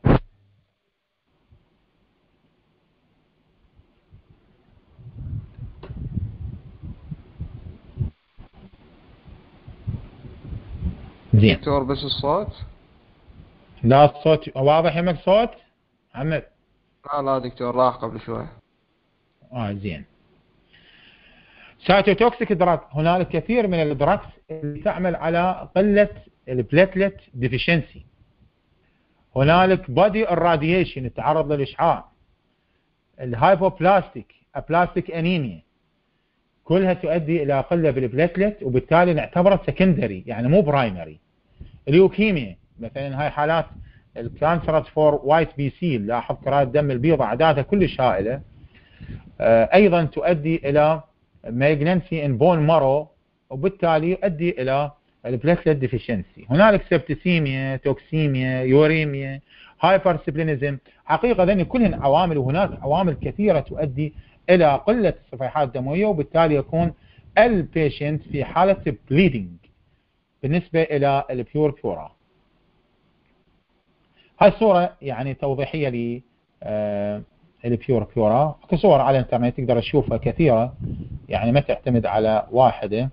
[SPEAKER 2] زين
[SPEAKER 5] دكتور بس الصوت؟
[SPEAKER 2] لا الصوت واضح يمك صوت محمد؟
[SPEAKER 5] لا لا دكتور راح قبل شوي.
[SPEAKER 2] اه زين. سايتوتوكسيك دراج، هنالك كثير من الدراجز اللي تعمل على قلة البلاتلت ديفيشنسي. هنالك بودي الراديشن التعرض للإشعاع، الهايبوبلاستيك ابلاستيك انيميا، كلها تؤدي الى قلة بالبلاتلت وبالتالي نعتبرها سكندري يعني مو برايمري. الليوكيميا مثلا هاي حالات الكانسرات فور وايت بي سي، لاحظ كرات الدم البيضاء اعدادها كلش هائله. آه ايضا تؤدي الى مالجنسي ان بون مارو وبالتالي يؤدي الى البلاتلت ديفيشنسي. هنالك سبتسيميا، توكسيميا، يوريميا، هايبرسبلينيزم. حقيقه ذني كلهن عوامل، وهناك عوامل كثيره تؤدي الى قله الصفيحات الدمويه وبالتالي يكون البيشنت في حاله بليدنج بالنسبه الى البيور بيورا. هاي الصوره يعني توضيحيه ل آه البيور بيورا. اكو صور على الانترنت تقدر تشوفها كثيره، يعني ما تعتمد على واحده.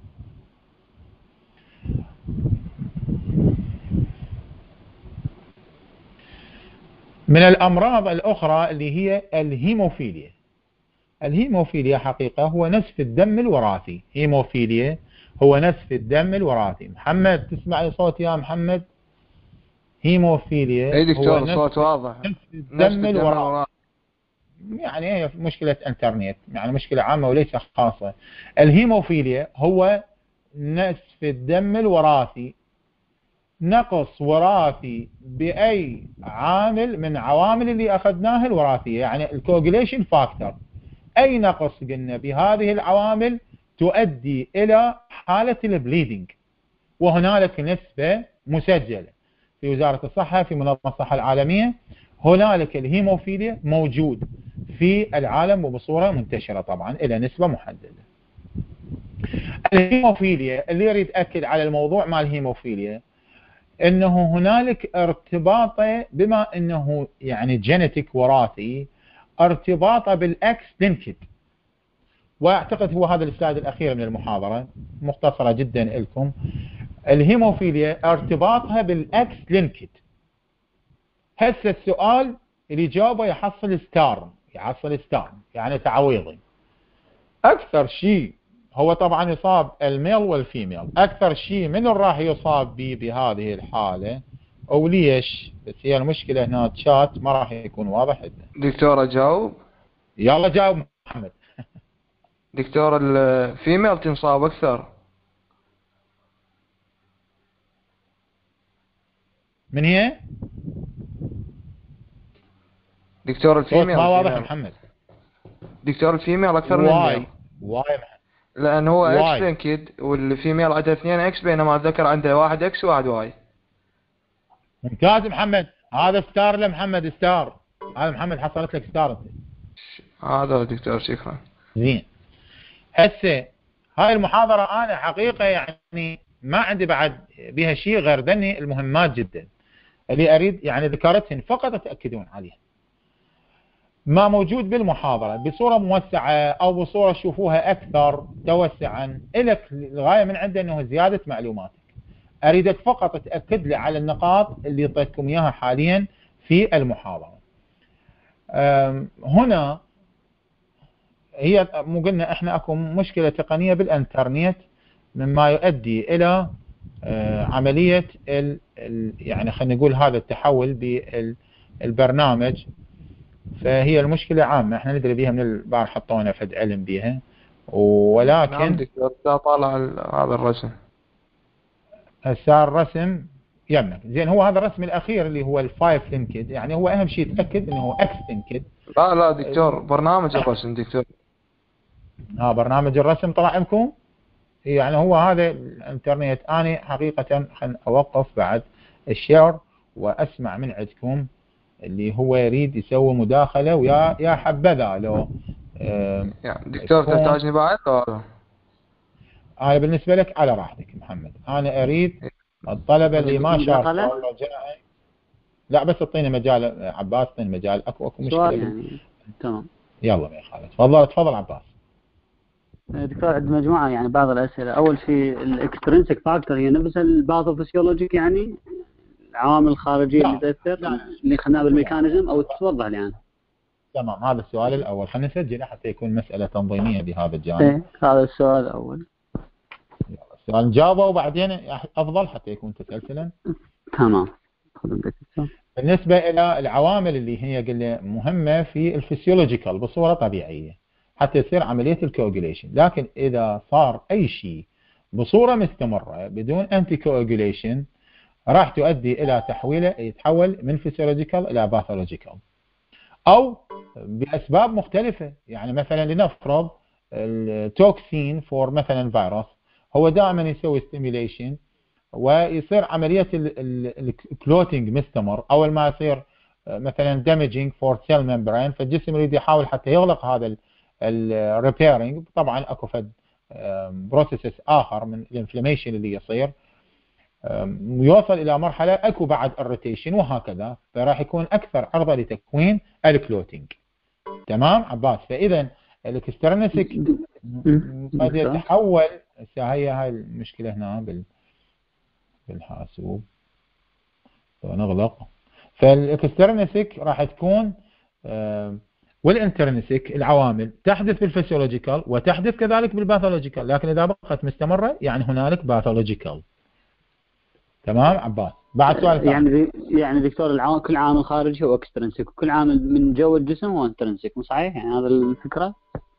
[SPEAKER 2] من الامراض الاخرى اللي هي الهيموفيليا. الهيموفيليا حقيقه هو نزف الدم الوراثي. هيموفيليا هو نزف الدم الوراثي. محمد تسمع صوت يا محمد؟ هيموفيليا
[SPEAKER 5] اي دكتور الصوت واضح.
[SPEAKER 2] نزف الدم الوراثي يعني هي مشكله انترنت، يعني مشكله عامه وليس خاصه. الهيموفيليا هو نزف الدم الوراثي، نقص وراثي بأي عامل من عوامل اللي أخذناها الوراثية، يعني الكوغليشن فاكتور. أي نقص قلنا بهذه العوامل تؤدي إلى حالة البليدنج، وهنالك نسبة مسجلة في وزارة الصحة في منظمة الصحة العالمية. هنالك الهيموفيليا موجود في العالم وبصورة منتشرة طبعا إلى نسبة محددة. الهيموفيليا اللي يريد أكد على الموضوع مال الهيموفيليا، انه هنالك ارتباطه بما انه يعني جينيتيك وراثي، ارتباطه بالاكس لينكد. واعتقد هو هذا السلايد الاخير من المحاضره مختصره جدا لكم. الهيموفيليا ارتباطها بالاكس لينكد. هسه السؤال اللي جاوبه يحصل ستار، يحصل ستار يعني تعويضي. اكثر شيء هو طبعا يصاب الميل والفيميل، اكثر شيء من راح يصاب به بهذه الحاله وليش؟ بس هي المشكله هنا شات ما راح يكون واضح عندنا.
[SPEAKER 5] دكتور اجاوب؟
[SPEAKER 2] يلا جاوب محمد.
[SPEAKER 5] دكتور الفيميل تنصاب اكثر.
[SPEAKER 2] من هي؟
[SPEAKER 5] دكتور الفيميل
[SPEAKER 2] ما واضح محمد.
[SPEAKER 5] دكتور الفيميل اكثر من
[SPEAKER 2] واي واي
[SPEAKER 5] لان هو اكس لينكد والفيميل عندها اثنين اكس بينما الذكر عنده واحد اكس وواحد واي.
[SPEAKER 2] ممتاز محمد، هذا ستار لمحمد ستار. هذا محمد حصلت لك ستار انت.
[SPEAKER 5] هذا دكتور شكرا.
[SPEAKER 2] زين. هسه هاي المحاضرة انا حقيقة يعني ما عندي بعد بها شيء غير ذني المهمات جدا اللي اريد يعني ذكرتهن فقط تأكدون عليها. ما موجود بالمحاضرة بصورة موسعة او بصورة تشوفوها اكثر توسعا الك الغاية من عنده انه زيادة معلوماتك. اريدك فقط تأكد لي على النقاط اللي اعطيتكم اياها حاليا في المحاضرة. هنا هي مو قلنا احنا اكو مشكلة تقنية بالانترنت مما يؤدي الى عملية ال ال يعني خلينا نقول هذا التحول بالبرنامج. فهي المشكلة عامة احنا ندري بها من البار حطونا فد علم بها ولكن
[SPEAKER 5] نعم دكتور طالع هذا الرسم.
[SPEAKER 2] هسه الرسم يمك زين. هو هذا الرسم الاخير اللي هو الفايف لينكد يعني هو اهم شيء تاكد انه هو اكس لينكد.
[SPEAKER 5] لا لا دكتور برنامج الرسم دكتور.
[SPEAKER 2] ها برنامج الرسم طلع لكم يعني هو هذا الانترنت. انا حقيقة خل اوقف بعد الشير واسمع من عندكم اللي هو يريد يسوي مداخلة ويا يا حبذا لو
[SPEAKER 5] يعني دكتور تحتاجني بعد ولا؟
[SPEAKER 2] انا بالنسبة لك على راحتك محمد. انا اريد الطلبة اللي ما شاركوا لا بس اعطيني مجال عباس، اعطيني مجال اكو اكو مشكلة
[SPEAKER 7] يعني. تمام
[SPEAKER 2] يلا ما يخالف. تفضل تفضل عباس.
[SPEAKER 7] دكتور عندنا مجموعة يعني بعض الأسئلة. أول شيء الاكسترنسك فاكتور هي نفس الباثوفيسيولوجيك يعني العوامل الخارجية اللي تأثر اللي خلناها بالميكانيزم أو توضح لي عنها.
[SPEAKER 2] تمام هذا السؤال الأول خلينا نسجله حتى يكون مسألة تنظيمية بهذا الجانب.
[SPEAKER 7] ايه هذا السؤال الأول.
[SPEAKER 2] السؤال نجاوبه وبعدين أفضل حتى يكون تسلسلا.
[SPEAKER 7] تمام.
[SPEAKER 2] بالنسبة إلى العوامل اللي هي قلنا مهمة في الفسيولوجيكال بصورة طبيعية حتى يصير عملية الكوغوليشن، لكن إذا صار أي شيء بصورة مستمرة بدون أنتي كوغوليشن راح تؤدي إلى تحويله يتحول من فسيولوجيكال إلى باثولوجيكال أو بأسباب مختلفة. يعني مثلا لنفرض التوكسين فور مثلا فيروس هو دائما يسوي ستيميليشن ويصير عملية الكلوتينج مستمر. أول ما يصير مثلا دامجينج فور سيل ممبرين فالجسم يريد يحاول حتى يغلق هذا الريبيرنج. طبعا اكو فد بروسيس اخر من الانفلاميشن اللي يصير ويوصل الى مرحله اكو بعد الروتيشن وهكذا فراح يكون اكثر عرضه لتكوين الكلوتينج. تمام عباس؟ فاذا الاكسترنسك قد يتحول. هي هاي المشكله هنا بال بالحاسوب نغلق. فالاكسترنسك راح تكون والانترنسك العوامل تحدث بالفسيولوجيكال وتحدث كذلك بالباثولوجيكال، لكن اذا بقت مستمره يعني هنالك باثولوجيكال. تمام عباس؟ بعد سؤال
[SPEAKER 7] يعني يعني دكتور العوامل كل عامل خارجي هو اكسترنسك وكل عامل من جو الجسم هو انترنسك، مو صحيح؟ يعني هذا الفكره؟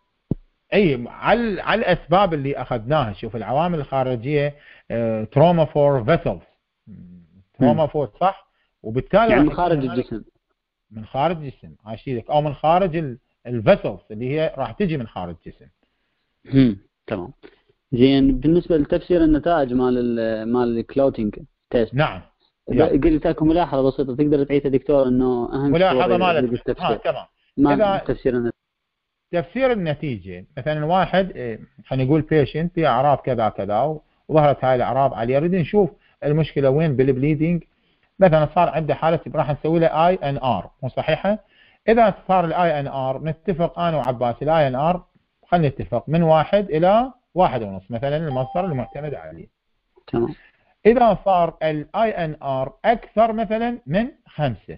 [SPEAKER 2] اي على على الاسباب اللي اخذناها. شوف العوامل الخارجيه تروما فور فيسلز تروما فور صح، وبالتالي
[SPEAKER 7] يعني من خارج الجسم
[SPEAKER 2] من خارج الجسم عاشيلك او من خارج الفيسلز اللي هي راح تجي من خارج الجسم.
[SPEAKER 7] امم تمام. زين بالنسبه لتفسير النتائج مال مال الكلوتينج تيست.
[SPEAKER 2] نعم.
[SPEAKER 7] قلت لكم ملاحظه بسيطه تقدر تعيدها دكتور انه اهم
[SPEAKER 2] ملاحظه مالت اه تمام.
[SPEAKER 7] ما تفسير النتائج.
[SPEAKER 2] تفسير النتيجه مثلا واحد خلينا نقول بيشنت في اعراض كذا كذا وظهرت هاي الاعراض عليه، نريد نشوف المشكلة وين؟ بالبليدنج. مثلا صار عنده حالة راح نسوي له اي ان ار، مو صحيحة؟ اذا صار الاي ان ار نتفق انا وعباس الاي ان ار خلينا نتفق من واحد الى واحد ونص مثلا المصدر المعتمد عليه.
[SPEAKER 7] تمام.
[SPEAKER 2] اذا صار الاي ان ار اكثر مثلا من خمسة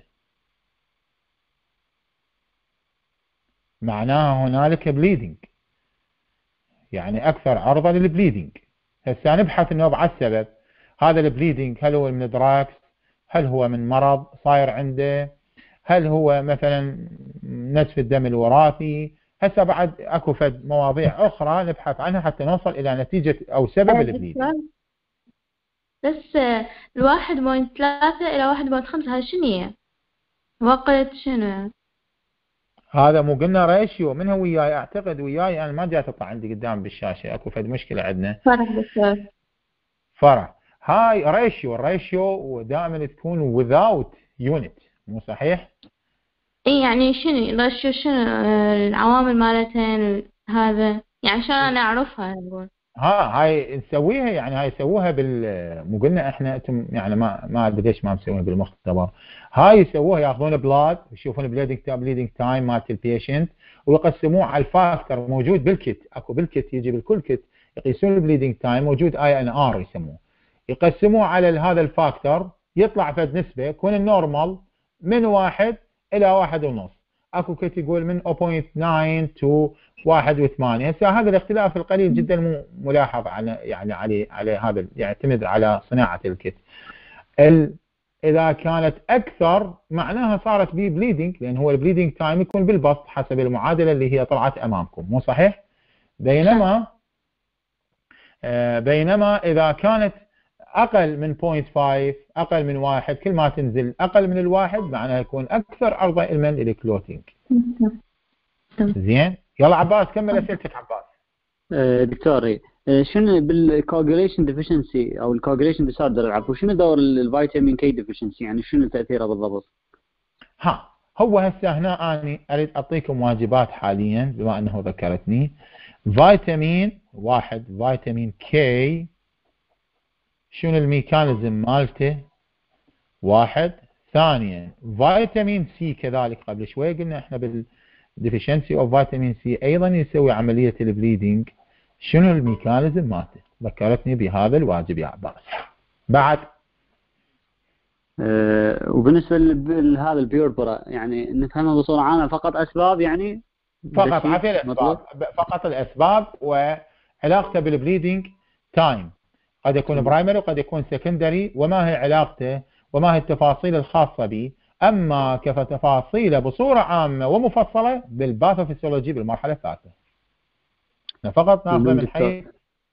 [SPEAKER 2] معناها هنالك بليدنج، يعني اكثر عرضة للبليدنج. هسه نبحث انه على السبب. هذا البليدنج هل هو من دراكس؟ هل هو من مرض صاير عنده؟ هل هو مثلا نزف الدم الوراثي؟ هسه بعد اكو فد مواضيع اخرى نبحث عنها حتى نوصل الى نتيجة او سبب البليدنج.
[SPEAKER 8] بس الواحد بوينت ثلاثة الى واحد بوينت خمسة هاي شنو هي؟ وقت شنو؟
[SPEAKER 2] هذا مو قلنا ريشيو منها وياي؟ اعتقد وياي انا ما جاي تطلع عندي قدام بالشاشة، اكو فد مشكلة عندنا.
[SPEAKER 8] فرح دكتور.
[SPEAKER 2] فرح. هاي ريشيو، الريشيو دائما تكون without unit، مو صحيح؟
[SPEAKER 8] اي يعني شنو الريشيو؟ شنو العوامل مالتين هذا؟ يعني شلون انا اعرفها نقول؟
[SPEAKER 2] ها هاي نسويها، يعني هاي يسووها بال مو قلنا احنا انتم يعني ما ما ادري ليش ما مسوينها بالمختبر. هاي يسووها ياخذون بلاد يشوفون بليدنج تايم بليدنج تايم مالت البيشنت ويقسموه على الفاكتور موجود بالكت، اكو بالكت يجي بالكل كت يقيسون البليدنج تايم موجود اي ان ار يسموه، يقسموه على هذا الفاكتور يطلع فد نسبة يكون النورمال من واحد الى واحد ونص. اكو كت يقول من صفر فاصلة تسعة تو واحد وثمانية. هسه هذا الاختلاف القليل جدا ملاحظ على يعني عليه على هذا يعتمد على صناعة الكت. ال اذا كانت اكثر معناها صارت بي بليدنج، لان هو البليدنج تايم يكون بالبسط حسب المعادلة اللي هي طلعت امامكم، مو صحيح؟ بينما آه بينما اذا كانت اقل من صفر فاصلة خمسة اقل من واحد كل ما تنزل اقل من الواحد معناها يكون اكثر عرضة لمن للكلوتينج. زين يلا عباس كمل اسئلتك عباس.
[SPEAKER 7] آه دكتور آه شنو بالكوجوليشن ديفيشنسي او الكوجوليشن ديسوردر العفو شنو دور الفيتامين كي ديفيشنسي؟ يعني شنو تاثيره بالضبط؟
[SPEAKER 2] ها هو هسه هنا اني اريد اعطيكم واجبات حاليا بما انه ذكرتني. فيتامين واحد فيتامين كي شنو الميكانيزم مالته؟ واحد. ثانيا فيتامين سي كذلك قبل شوي قلنا احنا بالديفيشنسي اوف فيتامين سي ايضا يسوي عملية البليدنج، شنو الميكانيزم مالته؟ ذكرتني بهذا الواجب يا عباس. بعد
[SPEAKER 7] أه وبالنسبة لهذا البيوربرا يعني نفهمها بصورة عامة فقط اسباب يعني؟
[SPEAKER 2] فقط عفوا الاسباب، فقط الاسباب وعلاقته بالبليدنج تايم. قد يكون برايمري وقد يكون سكندري وما هي علاقته وما هي التفاصيل الخاصة به، أما كتفاصيله بصورة عامة ومفصلة بالباثوفيسيولوجي بالمرحلة الثالثة. فقط ناخذه من حيث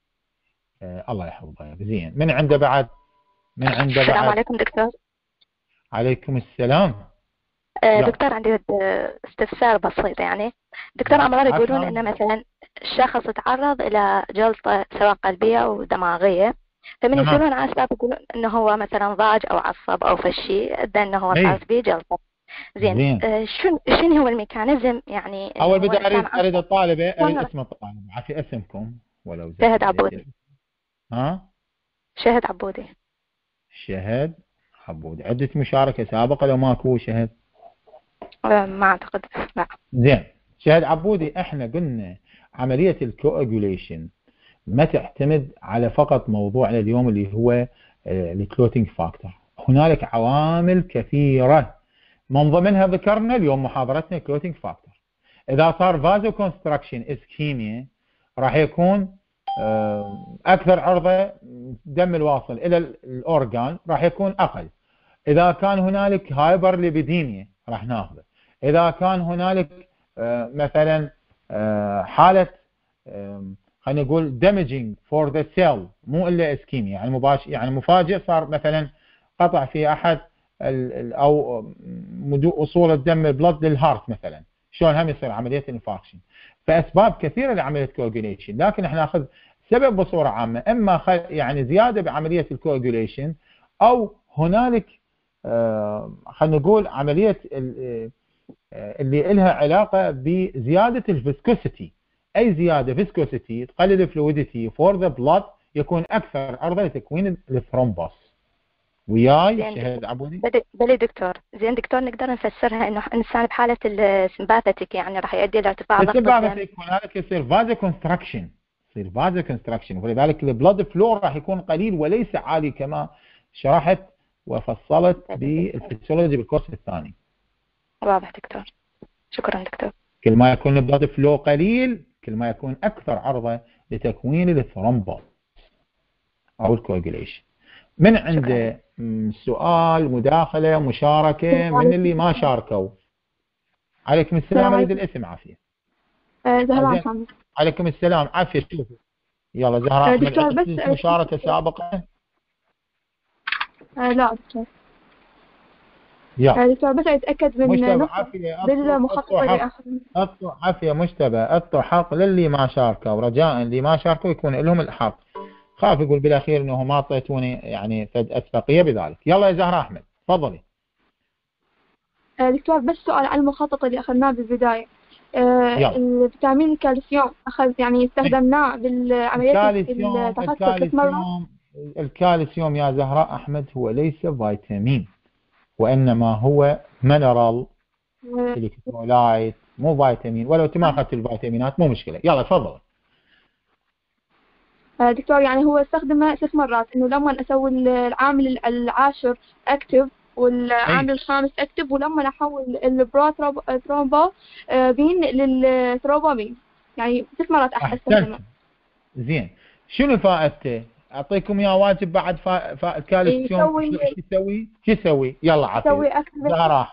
[SPEAKER 2] آه الله يحفظك. زين من عنده بعد؟ من عنده بعد؟
[SPEAKER 9] السلام عليكم دكتور.
[SPEAKER 2] عليكم السلام.
[SPEAKER 9] آه دكتور عندي استفسار بسيط يعني. دكتور أمرار يقولون أن مثلا الشخص يتعرض إلى جلطة سواء قلبية أو دماغية، فمن يسألون عن أسباب يقولون أنه هو مثلا ضاج أو عصب أو فشي أدى أنه هو حاس به جلطة. زين, زين. آه شنو شنو هو الميكانيزم يعني؟
[SPEAKER 2] أول بدي أريد أريد الطالبة أريد اسم الطالبة عافي اسمكم ولو
[SPEAKER 9] شهد عبودي.
[SPEAKER 2] ها؟
[SPEAKER 9] شهد عبودي.
[SPEAKER 2] شهد عبودي. عدة مشاركة سابقة لو ماكو شهد؟
[SPEAKER 9] آه ما أعتقد لا.
[SPEAKER 2] زين شهد عبودي احنا قلنا عملية الكواجوليشن ما تعتمد على فقط موضوعنا اليوم اللي هو الكلوتينج فاكتور، هنالك عوامل كثيرة من ضمنها ذكرنا اليوم محاضرتنا كلوتينج فاكتور. إذا صار فازو كونستراكشن اسكيميا راح يكون أكثر عرضة دم الواصل إلى الأورغان راح يكون أقل. إذا كان هنالك هايبر ليبيديميا راح ناخذه. إذا كان هنالك مثلا حالة خلينا نقول damaging for the cell مو الا اسكيميا يعني مباشر يعني مفاجئ صار مثلا قطع في احد او وصول الدم البلد للهارت مثلا، شلون هم يصير عمليه انفاركشن. فاسباب كثيره لعمليه الكواجوليشن، لكن احنا ناخذ سبب بصوره عامه، اما يعني زياده بعمليه الكواجوليشن او هنالك آه خلينا نقول عمليه اللي لها علاقه بزياده الفيسكوسيتي. اي زياده فيسكوسيتي تقلل الفلويديتي فور ذا بلاد يكون اكثر عرضه لتكوين الثرومبوس. وياي
[SPEAKER 9] زين
[SPEAKER 2] شهد عبودي؟
[SPEAKER 9] بلي بلي دكتور. زين دكتور، نقدر نفسرها انه انسان بحالة السمباثيك يعني راح يؤدي الى ارتفاع ضغط الدم.
[SPEAKER 2] السمباثيك هنالك يصير فازا كونستراكشن، يصير فازا كونستراكشن، ولذلك البلاد فلو راح يكون قليل وليس عالي كما شرحت وفصلت بالفسيولوجي بالكورس الثاني.
[SPEAKER 9] واضح دكتور، شكرا دكتور.
[SPEAKER 2] كل ما يكون البلاد فلو قليل كل ما يكون اكثر عرضه لتكوين الثرومبا او الكواجوليشن. من عنده سؤال، مداخله، مشاركه من اللي ما شاركوا؟ عليكم السلام، اريد الاسم عافيه.
[SPEAKER 10] زهراء محمد.
[SPEAKER 2] عليكم السلام عافيه. شوفوا يلا زهراء احمد، عندك مشاركه سابقه؟
[SPEAKER 10] لا دكتور.
[SPEAKER 2] يلا
[SPEAKER 10] دكتور بس اتاكد من بالمخطط اللي اخذ.
[SPEAKER 2] اعطوا عافيه مجتبى، اعطوا حق للي ما شاركوا، رجاء اللي ما شاركوا يكون لهم الحق. خاف يقول بالاخير انه ما اعطيتوني يعني فد اسبقيه بذلك. يلا يا زهراء احمد تفضلي.
[SPEAKER 10] دكتور بس سؤال عن المخطط اللي اخذناه بالبدايه. الفيتامين الكالسيوم اخذ يعني استخدمناه بالعمليات التخثر ثلاث مرات.
[SPEAKER 2] الكالسيوم يا زهراء احمد هو ليس فيتامين، وانما هو مينرال الكترولايت، مو فيتامين. ولو ما اخذت الفيتامينات مو مشكله. يلا تفضل
[SPEAKER 10] دكتور. يعني هو استخدمه ثلاث مرات، انه لما اسوي العامل العاشر اكتف والعامل الخامس اكتف، ولما احول البروثرومبا بين للثروبامين، يعني ثلاث مرات استخدمه.
[SPEAKER 2] زين، شنو فائدته؟ اعطيكم اياه واجب بعد. الكالسيوم شو يسوي؟ شو يسوي؟ يلا عافيه.
[SPEAKER 10] يسوي اكتيفيتور.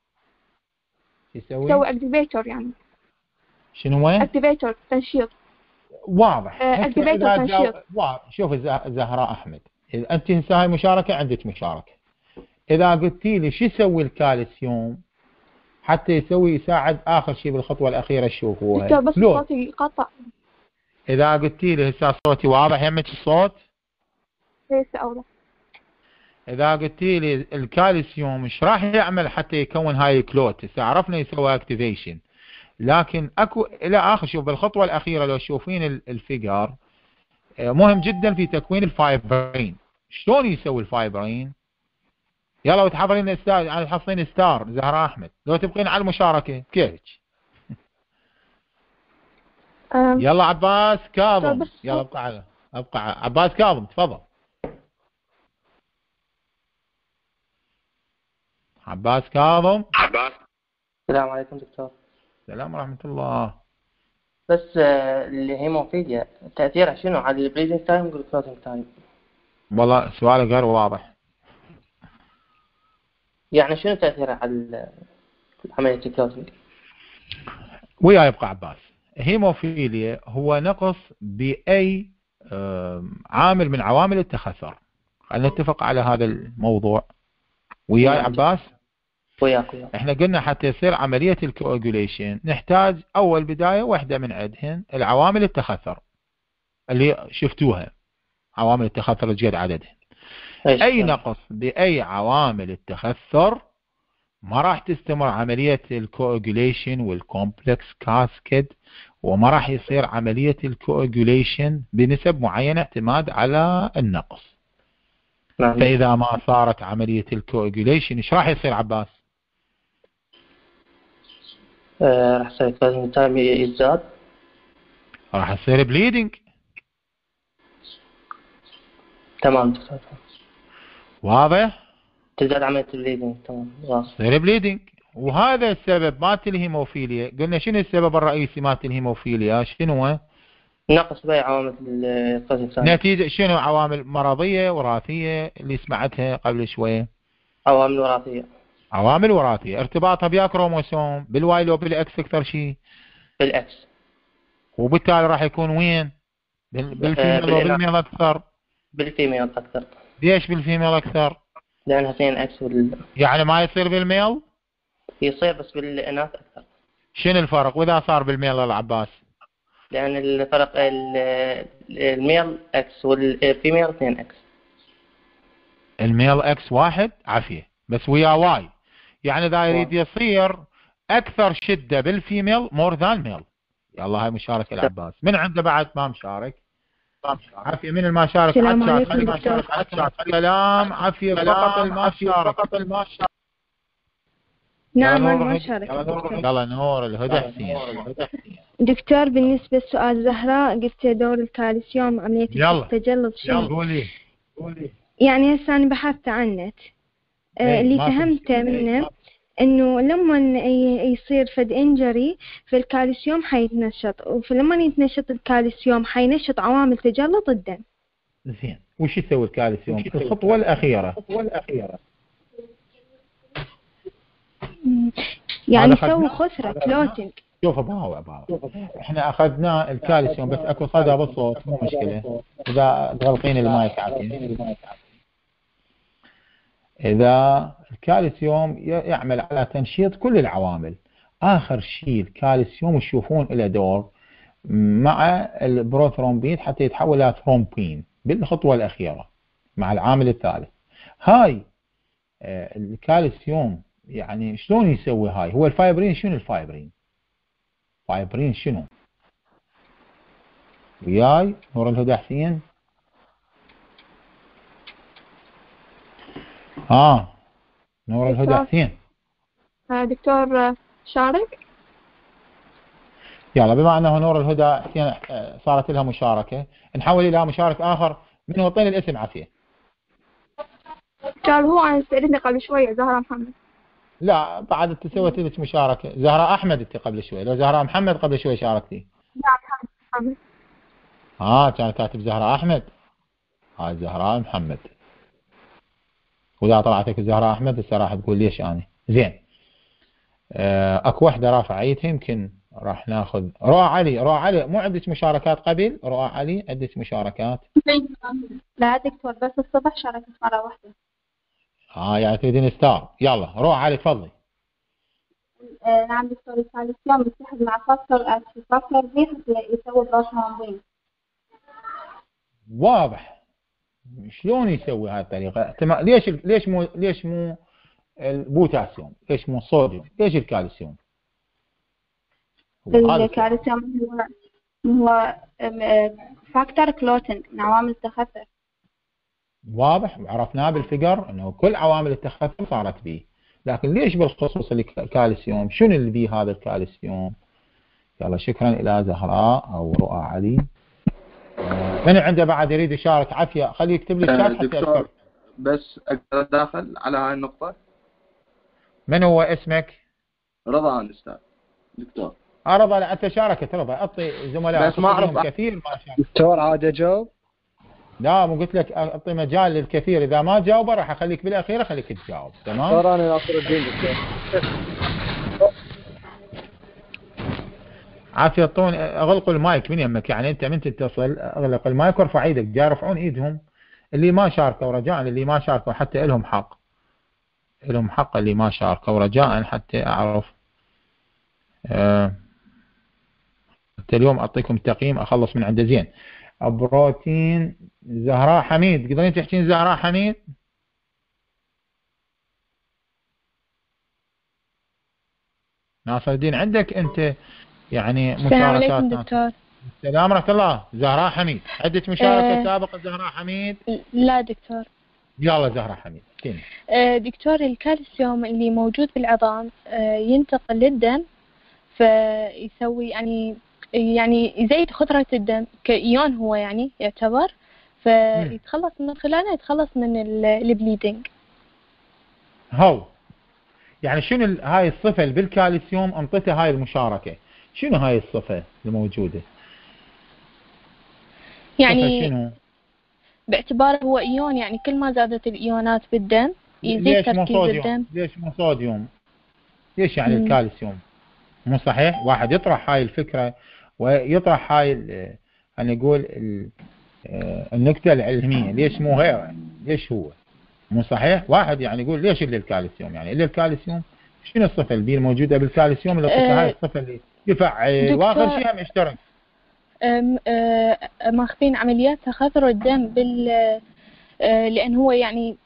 [SPEAKER 2] يسوي؟
[SPEAKER 10] يسوي اكتيفيتور يعني.
[SPEAKER 2] شنو وين؟
[SPEAKER 10] اكتيفيتور، تنشيط.
[SPEAKER 2] واضح.
[SPEAKER 10] اكتيفيتور تنشيط.
[SPEAKER 2] واضح. شوف زهراء احمد، اذا انت هاي مشاركه عندك مشاركه. اذا قلتي لي شو يسوي الكالسيوم حتى يسوي يساعد اخر شيء بالخطوه الاخيره تشوفوها.
[SPEAKER 10] دكتور بس صوتي قطع.
[SPEAKER 2] اذا قلتي لي هسه صوتي واضح يمك الصوت؟
[SPEAKER 10] ليس اوضح.
[SPEAKER 2] اذا قلتي لي الكالسيوم ايش راح يعمل حتى يكون هاي الكلوت؟ هسه عرفنا يسوي اكتيفيشن، لكن اكو الى اخر. شوف بالخطوه الاخيره لو تشوفين الفيجر مهم جدا في تكوين الفايبرين. شلون يسوي الفايبرين؟ يلا وتحضرين استاذ على تحصلين ستار زهراء احمد. لو تبقين على المشاركه كيفك؟ يلا عباس كاظم. يلا ابقى على ابقى عباس كاظم تفضل. عباس كاظم.
[SPEAKER 6] عباس. السلام عليكم دكتور.
[SPEAKER 2] السلام ورحمة الله.
[SPEAKER 6] بس الهيموفيليا تأثيرها شنو على البليدنج تايم والكلوتنج تايم؟
[SPEAKER 2] والله سؤالك غير واضح.
[SPEAKER 6] يعني شنو تأثيرها على عملية الكلوتنج؟
[SPEAKER 2] ويا يبقى عباس. هيموفيليا هو نقص بأي عامل من عوامل التخثر. خلينا نتفق على هذا الموضوع. وياي عباس؟
[SPEAKER 6] وياك وياك.
[SPEAKER 2] احنا قلنا حتى يصير عملية الكواجوليشن نحتاج اول بداية واحدة من عندهن العوامل التخثر اللي شفتوها. عوامل التخثر الجد عددهن. اي نقص باي عوامل التخثر ما راح تستمر عملية الكواجوليشن والكومبلكس كاسكيد، وما راح يصير عملية الكواجوليشن بنسب معينة اعتماد على النقص. نعم. فإذا ما صارت عملية الكواجوليشن ايش راح يصير عباس؟
[SPEAKER 6] آه راح يصير الكلوتنج تايم يزداد.
[SPEAKER 2] راح يصير بليدنج.
[SPEAKER 6] تمام دكتور.
[SPEAKER 2] واضح؟
[SPEAKER 6] تزداد عملية البليدنج. تمام واضح.
[SPEAKER 2] يصير بليدنج. وهذا السبب مالت الهيموفيليا. قلنا شنو السبب الرئيسي مالت الهيموفيليا؟ شنو هو؟
[SPEAKER 6] نقص باي عوامل الكلوتنج تايم.
[SPEAKER 2] نتيجة شنو؟ عوامل مرضية وراثية اللي سمعتها قبل شوية.
[SPEAKER 6] عوامل وراثية.
[SPEAKER 2] عوامل وراثية. ارتباطها بيا كروموسوم بالواي لو بالاكس اكثر شيء؟
[SPEAKER 6] بالاكس.
[SPEAKER 2] وبالتالي راح يكون وين؟ بالفيميل او بالميل اكثر؟
[SPEAKER 6] بالفيميل اكثر.
[SPEAKER 2] ليش بالفيميل اكثر؟
[SPEAKER 6] لانها اثنين اكس وال...
[SPEAKER 2] يعني ما يصير بالميل؟
[SPEAKER 6] يصير بس بالاناث اكثر.
[SPEAKER 2] شنو الفرق واذا صار بالميل العباس؟
[SPEAKER 6] لان الفرق الميل اكس والفيميل اثنين اكس.
[SPEAKER 2] الميل اكس واحد عافيه بس ويا واي، يعني اذا يريد يصير اكثر شده بالفيميل مور ذان ميل. يلا هاي مشاركه العباس. من عنده بعد ما مشارك؟ عافية من الما شارك.
[SPEAKER 3] السلام
[SPEAKER 2] عشاك.
[SPEAKER 3] عليكم
[SPEAKER 2] ما
[SPEAKER 3] دكتور.
[SPEAKER 2] شارك. عشاك. سلام عافية فقط الما شارك. فقط الما شارك.
[SPEAKER 3] نعم
[SPEAKER 2] يلا
[SPEAKER 3] أنا
[SPEAKER 2] نور
[SPEAKER 3] ما
[SPEAKER 2] الهدى.
[SPEAKER 3] شاركت دكتور.
[SPEAKER 2] يلا نور الهدى حسين.
[SPEAKER 10] دكتور بالنسبة لسؤال زهراء قلت دور الكالسيوم عملية
[SPEAKER 2] يلا.
[SPEAKER 10] التجلط
[SPEAKER 2] يلا
[SPEAKER 10] شنو؟
[SPEAKER 2] قولي. قولي.
[SPEAKER 10] يعني هسه أنا بحثت عن النت. آه
[SPEAKER 2] إيه،
[SPEAKER 10] اللي
[SPEAKER 2] ما في
[SPEAKER 10] فهمته
[SPEAKER 2] مشكلة.
[SPEAKER 10] منه إنه لما ي- يصير فد إنجري فالكالسيوم حيتنشط، ولما يتنشط الكالسيوم حينشط عوامل تجلط الدم.
[SPEAKER 2] زين وش يسوي الكالسيوم؟ الخطوة الأخيرة. الخطوة الأخيرة.
[SPEAKER 10] يعني
[SPEAKER 2] هذا
[SPEAKER 10] يسوي
[SPEAKER 2] خدناه.
[SPEAKER 10] خسرة كلوتنج.
[SPEAKER 2] شوف باوع باوع احنا اخذنا الكالسيوم بس اكو صدى بالصوت مو مشكلة. اذا تغلقين المايك عافية. اذا الكالسيوم يعمل على تنشيط كل العوامل، اخر شيء الكالسيوم تشوفون له دور مع البروثرومبين حتى يتحول الى ثرومبين بالخطوة الاخيرة مع العامل الثالث. هاي آه، الكالسيوم يعني شلون يسوي هاي؟ هو الفايبرين شنو الفايبرين؟ فايبرين شنو؟ وياي نور الهدى حسين؟ اه نور الهدى
[SPEAKER 10] دكتور.
[SPEAKER 2] حسين.
[SPEAKER 10] آه دكتور شارك.
[SPEAKER 2] يلا بما انه نور الهدى حسين آه، صارت لها مشاركة، نحول الى مشارك اخر من وطين الاسم عافية.
[SPEAKER 10] دكتور هو أنا سألتني قبل شوية زهرة محمد.
[SPEAKER 2] لا بعد انت سويت لك مشاركة. زهراء احمد انت قبل شوي، لو زهراء محمد قبل شوي شاركتي.
[SPEAKER 10] لا محمد محمد.
[SPEAKER 2] اه كان كاتب زهراء احمد. هاي زهراء محمد. واذا طلعت لك زهراء احمد هسه راح تقول ليش انا. زين. آه اكو وحده رافعه ايدها يمكن راح ناخذ رؤى علي. رؤى علي مو عندك مشاركات قبل؟ رؤى علي عندك مشاركات؟
[SPEAKER 10] لا دكتور بس الصبح شاركت مرة واحدة.
[SPEAKER 2] اه يعني تريدين ستار. يلا رؤى علي تفضلي.
[SPEAKER 10] آه نعم دكتور الكالسيوم يتحد مع فاكتور اكس فاكتور بي حتى يسوي بروثرومبين.
[SPEAKER 2] واضح. شلون يسوي هاي الطريقه؟ ليش ليش مو ليش مو البوتاسيوم؟ ليش مو الصوديوم؟ ليش الكالسيوم؟
[SPEAKER 10] الكالسيوم هو هو فاكتور كلوتنج من عوامل التخثر.
[SPEAKER 2] واضح وعرفناه بالفقر انه كل عوامل التخثر صارت به، لكن ليش بالخصوص الكالسيوم؟ شنو اللي بيه هذا الكالسيوم؟ يلا شكرا الى زهراء او رؤى علي. من عنده بعد يريد يشارك عافيه خليه يكتب لي الشات حتى
[SPEAKER 4] دكتور بس اقدر ادخل على هاي النقطة؟
[SPEAKER 2] من هو اسمك؟
[SPEAKER 4] رضا انا استاذ دكتور.
[SPEAKER 2] اه رضا لا انت شاركت رضا اعطي زملائك
[SPEAKER 4] بس ما اعرف
[SPEAKER 2] كثير ما شارك.
[SPEAKER 11] دكتور عاد اجاوب؟
[SPEAKER 2] لا مو قلت لك اعطي مجال للكثير، اذا ما جاوب راح اخليك بالاخير اخليك تجاوب. تمام؟
[SPEAKER 11] دكتور انا ناصر الدين دكتور.
[SPEAKER 2] عافية طون اغلقوا المايك من يمك، يعني انت من تتصل اغلق المايك وارفع ايدك. جاي يرفعون ايدهم اللي ما شاركوا رجاء، اللي ما شاركوا حتى لهم حق. لهم حق اللي ما شاركوا رجاء حتى اعرف. أه حتى اليوم اعطيكم تقييم اخلص من عنده. زين. بروتين زهراء حميد، تقدرين تحكين زهراء حميد؟ ناصر الدين عندك انت يعني مشاركات؟
[SPEAKER 10] السلام عليكم دكتور.
[SPEAKER 2] السلام ورحمة الله. زهراء حميد عندك مشاركة أه سابقة زهراء حميد؟
[SPEAKER 12] لا دكتور.
[SPEAKER 2] يلا زهراء حميد كين.
[SPEAKER 12] أه دكتور الكالسيوم اللي موجود بالعظام أه ينتقل للدم فيسوي يعني يعني يزيد خضرة الدم كإيون هو يعني يعتبر، فيتخلص من خلاله يتخلص من البليدنج.
[SPEAKER 2] هو يعني شنو هاي الصفة اللي بالكالسيوم انطتها هاي المشاركة؟ شنو هاي الصفة الموجودة؟
[SPEAKER 12] يعني شنو؟ باعتباره هو ايون، يعني كل ما زادت الايونات بالدم يزيد تركيز الدم.
[SPEAKER 2] ليش مو صوديوم؟ ليش يعني مم. الكالسيوم؟ مو صحيح؟ واحد يطرح هاي الفكرة ويطرح هاي أنا نقول النكتة العلمية، ليش مو غيره؟ ليش هو؟ مو صحيح؟ واحد يعني يقول ليش اللي الكالسيوم؟ يعني اللي الكالسيوم شنو الصفة اللي الموجودة بالكالسيوم اللي أه هاي الصفة اللي يفعل؟ واخر شيء هم يشترك.
[SPEAKER 12] ماخذين عمليات تخثر الدم بال لأن هو يعني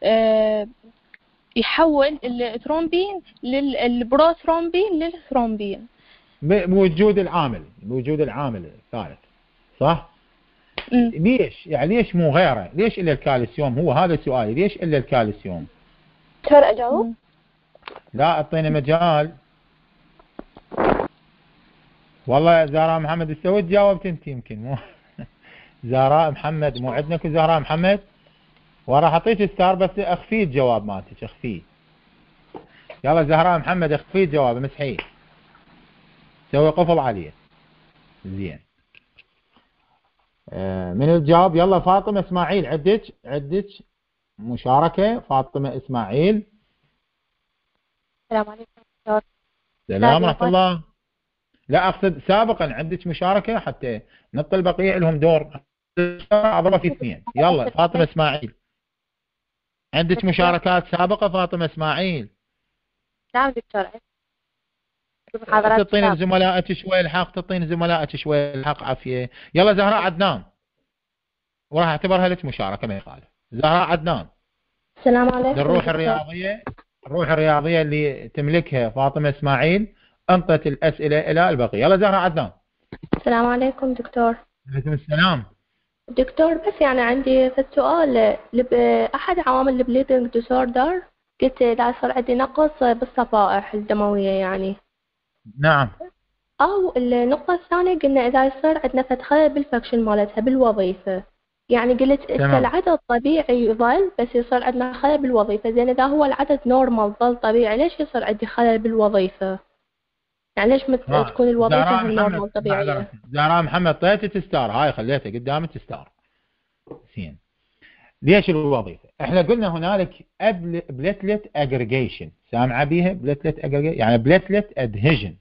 [SPEAKER 12] يحول الثرومبين للبروثرومبين للثرومبين
[SPEAKER 2] بوجود العامل بوجود العامل الثالث. صح؟ ليش يعني ليش مو غيره؟ ليش الا الكالسيوم؟ هو هذا سؤالي، ليش الا الكالسيوم؟
[SPEAKER 10] دكتور اجاوب؟
[SPEAKER 2] لا اعطيني مجال. والله زهراء محمد السويد جاوبت انت يمكن مو زهراء محمد مو عندك زهراء محمد؟ وراح اعطيك ستار بس اخفيه الجواب مالتك اخفيه. يلا زهراء محمد اخفيه الجواب مسحيه. سوي قفل عليه. زين. آه من الجواب؟ يلا فاطمة اسماعيل عدك عدك مشاركة. فاطمة اسماعيل.
[SPEAKER 10] السلام عليكم دكتور.
[SPEAKER 2] السلام ورحمة الله. لا اقصد سابقا عندك مشاركة حتى نطل البقية لهم دور. اضربها في اثنين. يلا فاطمة اسماعيل. عندك مشاركات سابقة فاطمة اسماعيل؟
[SPEAKER 10] نعم دكتور.
[SPEAKER 2] تعطين زملائك شوي الحق، تعطين زملائك شوي الحق عافية. يلا زهراء عدنان. وراح اعتبرها لك مشاركة ما يخالف. زهراء عدنان.
[SPEAKER 10] السلام عليكم.
[SPEAKER 2] الروح الرياضية الروح الرياضية اللي تملكها فاطمة اسماعيل انطت الأسئلة إلى البقية. يلا زهراء عدنان.
[SPEAKER 10] السلام عليكم دكتور.
[SPEAKER 2] عليكم السلام.
[SPEAKER 10] دكتور بس يعني عندي في السؤال أحد عوامل البليدنج ديسوردر قلت لا يصير عندي نقص بالصفائح الدموية يعني.
[SPEAKER 2] نعم.
[SPEAKER 10] أو النقطة الثانية قلنا إذا يصير عندنا فتحة بالفكشن مالتها بالوظيفة. يعني قلت إذا العدد طبيعي يظل بس يصير عندنا خلل بالوظيفة، زين إذا هو العدد نورمال ظل طبيعي ليش يصير عندي خلل بالوظيفة؟ يعني ليش مت... تكون الوظيفة نورمال طبيعية؟
[SPEAKER 2] زهراء محمد طيتي تستار هاي خليتها قدامك تستار. زين. ليش الوظيفة؟ احنا قلنا هنالك بليتلت اجريجيشن، سامعة بيها بليتلت اجريجيشن يعني بليتلت ادهيجن.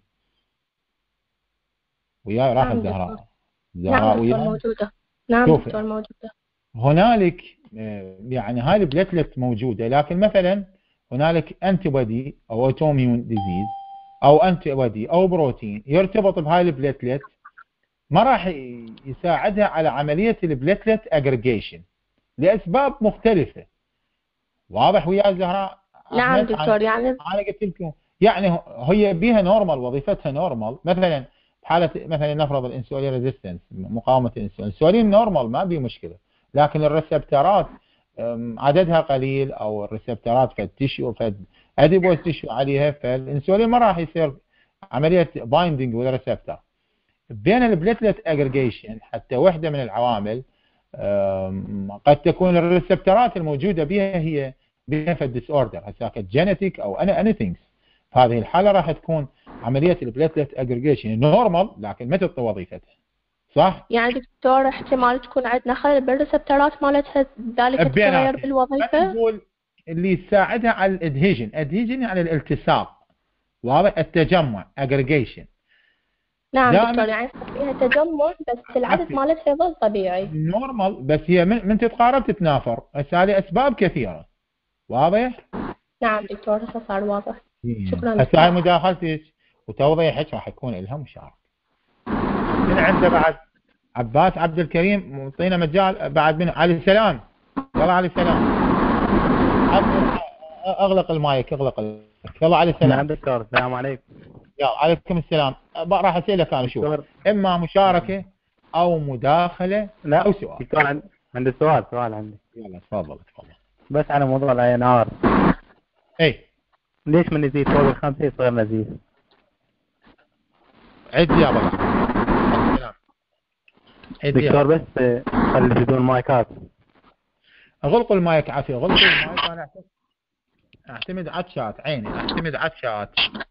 [SPEAKER 2] وياي راح الزهراء.
[SPEAKER 10] زهراء وياي موجودة. نعم دكتور موجودة.
[SPEAKER 2] هنالك يعني هاي البليتلت موجودة، لكن مثلا هنالك انتي بودي او اوتوميون ديزيز او انتي بودي او بروتين يرتبط بهاي البليتلت ما راح يساعدها على عملية البليتلت اجريجيشن لاسباب مختلفة. واضح ويا زهراء؟
[SPEAKER 10] نعم دكتور. يعني
[SPEAKER 2] انا قلت لكم يعني هي بيها نورمال، وظيفتها نورمال. مثلا حالة مثلا نفرض الانسولين ريزيستنس مقاومة الانسولين، الانسولين نورمال ما بيه مشكلة، لكن الريسبترات عددها قليل او الريسبترات فد تيشو فد اديبوز تيشو عليها، فالانسولين ما راح يصير عملية بايندينج وذ ريسبتر. بين البليتلت اجريجيشن حتى وحدة من العوامل قد تكون الريسبترات الموجودة بها هي بها فد ديس اوردر هسه جينيتيك او اني ثينجز. في هذه الحالة راح تكون عملية البليتلت اجريجيشن نورمال لكن ما تعطي وظيفتها. صح؟
[SPEAKER 10] يعني دكتور احتمال تكون عندنا خلل بالريسبترات مالتها ذلك التغير بالوظيفة؟
[SPEAKER 2] نقول اللي يساعدها على الادهيجن، ادهيجن يعني الالتصاق. واضح؟ التجمع اجريجيشن.
[SPEAKER 10] نعم دكتور يعني فيها تجمع بس العدد مالتها يظل طبيعي.
[SPEAKER 2] نورمال بس هي من, من تتقارب تتنافر، هسه هذه اسباب كثيرة. واضح؟
[SPEAKER 10] نعم دكتور هسه صار واضح. شكرا.
[SPEAKER 2] هسه هاي مداخلتك وتوضيحك راح يكون لها مشاركة. من عنده بعد عباس عبد الكريم معطينا مجال بعد من علي السلام. يلا علي السلام. اغلق المايك اغلق المايك. يلا علي السلام.
[SPEAKER 13] نعم دكتور. السلام عليكم.
[SPEAKER 2] يلا عليكم السلام. راح اسالك انا شوف اما مشاركة او مداخلة
[SPEAKER 13] لا
[SPEAKER 2] او سؤال.
[SPEAKER 13] دكتور عندي سؤال سؤال عندي.
[SPEAKER 2] يلا تفضل تفضل.
[SPEAKER 13] بس على موضوع الاي ان ار.
[SPEAKER 2] اي
[SPEAKER 13] ليش من يزيد فوق الخمسة يصير نزيف؟
[SPEAKER 2] عد يا بابا.
[SPEAKER 13] دكتور بس خلي بدون مايكات.
[SPEAKER 2] اغلقوا المايك عافية اغلقوا المايك. انا اعتمد على الشات عيني اعتمد على الشات.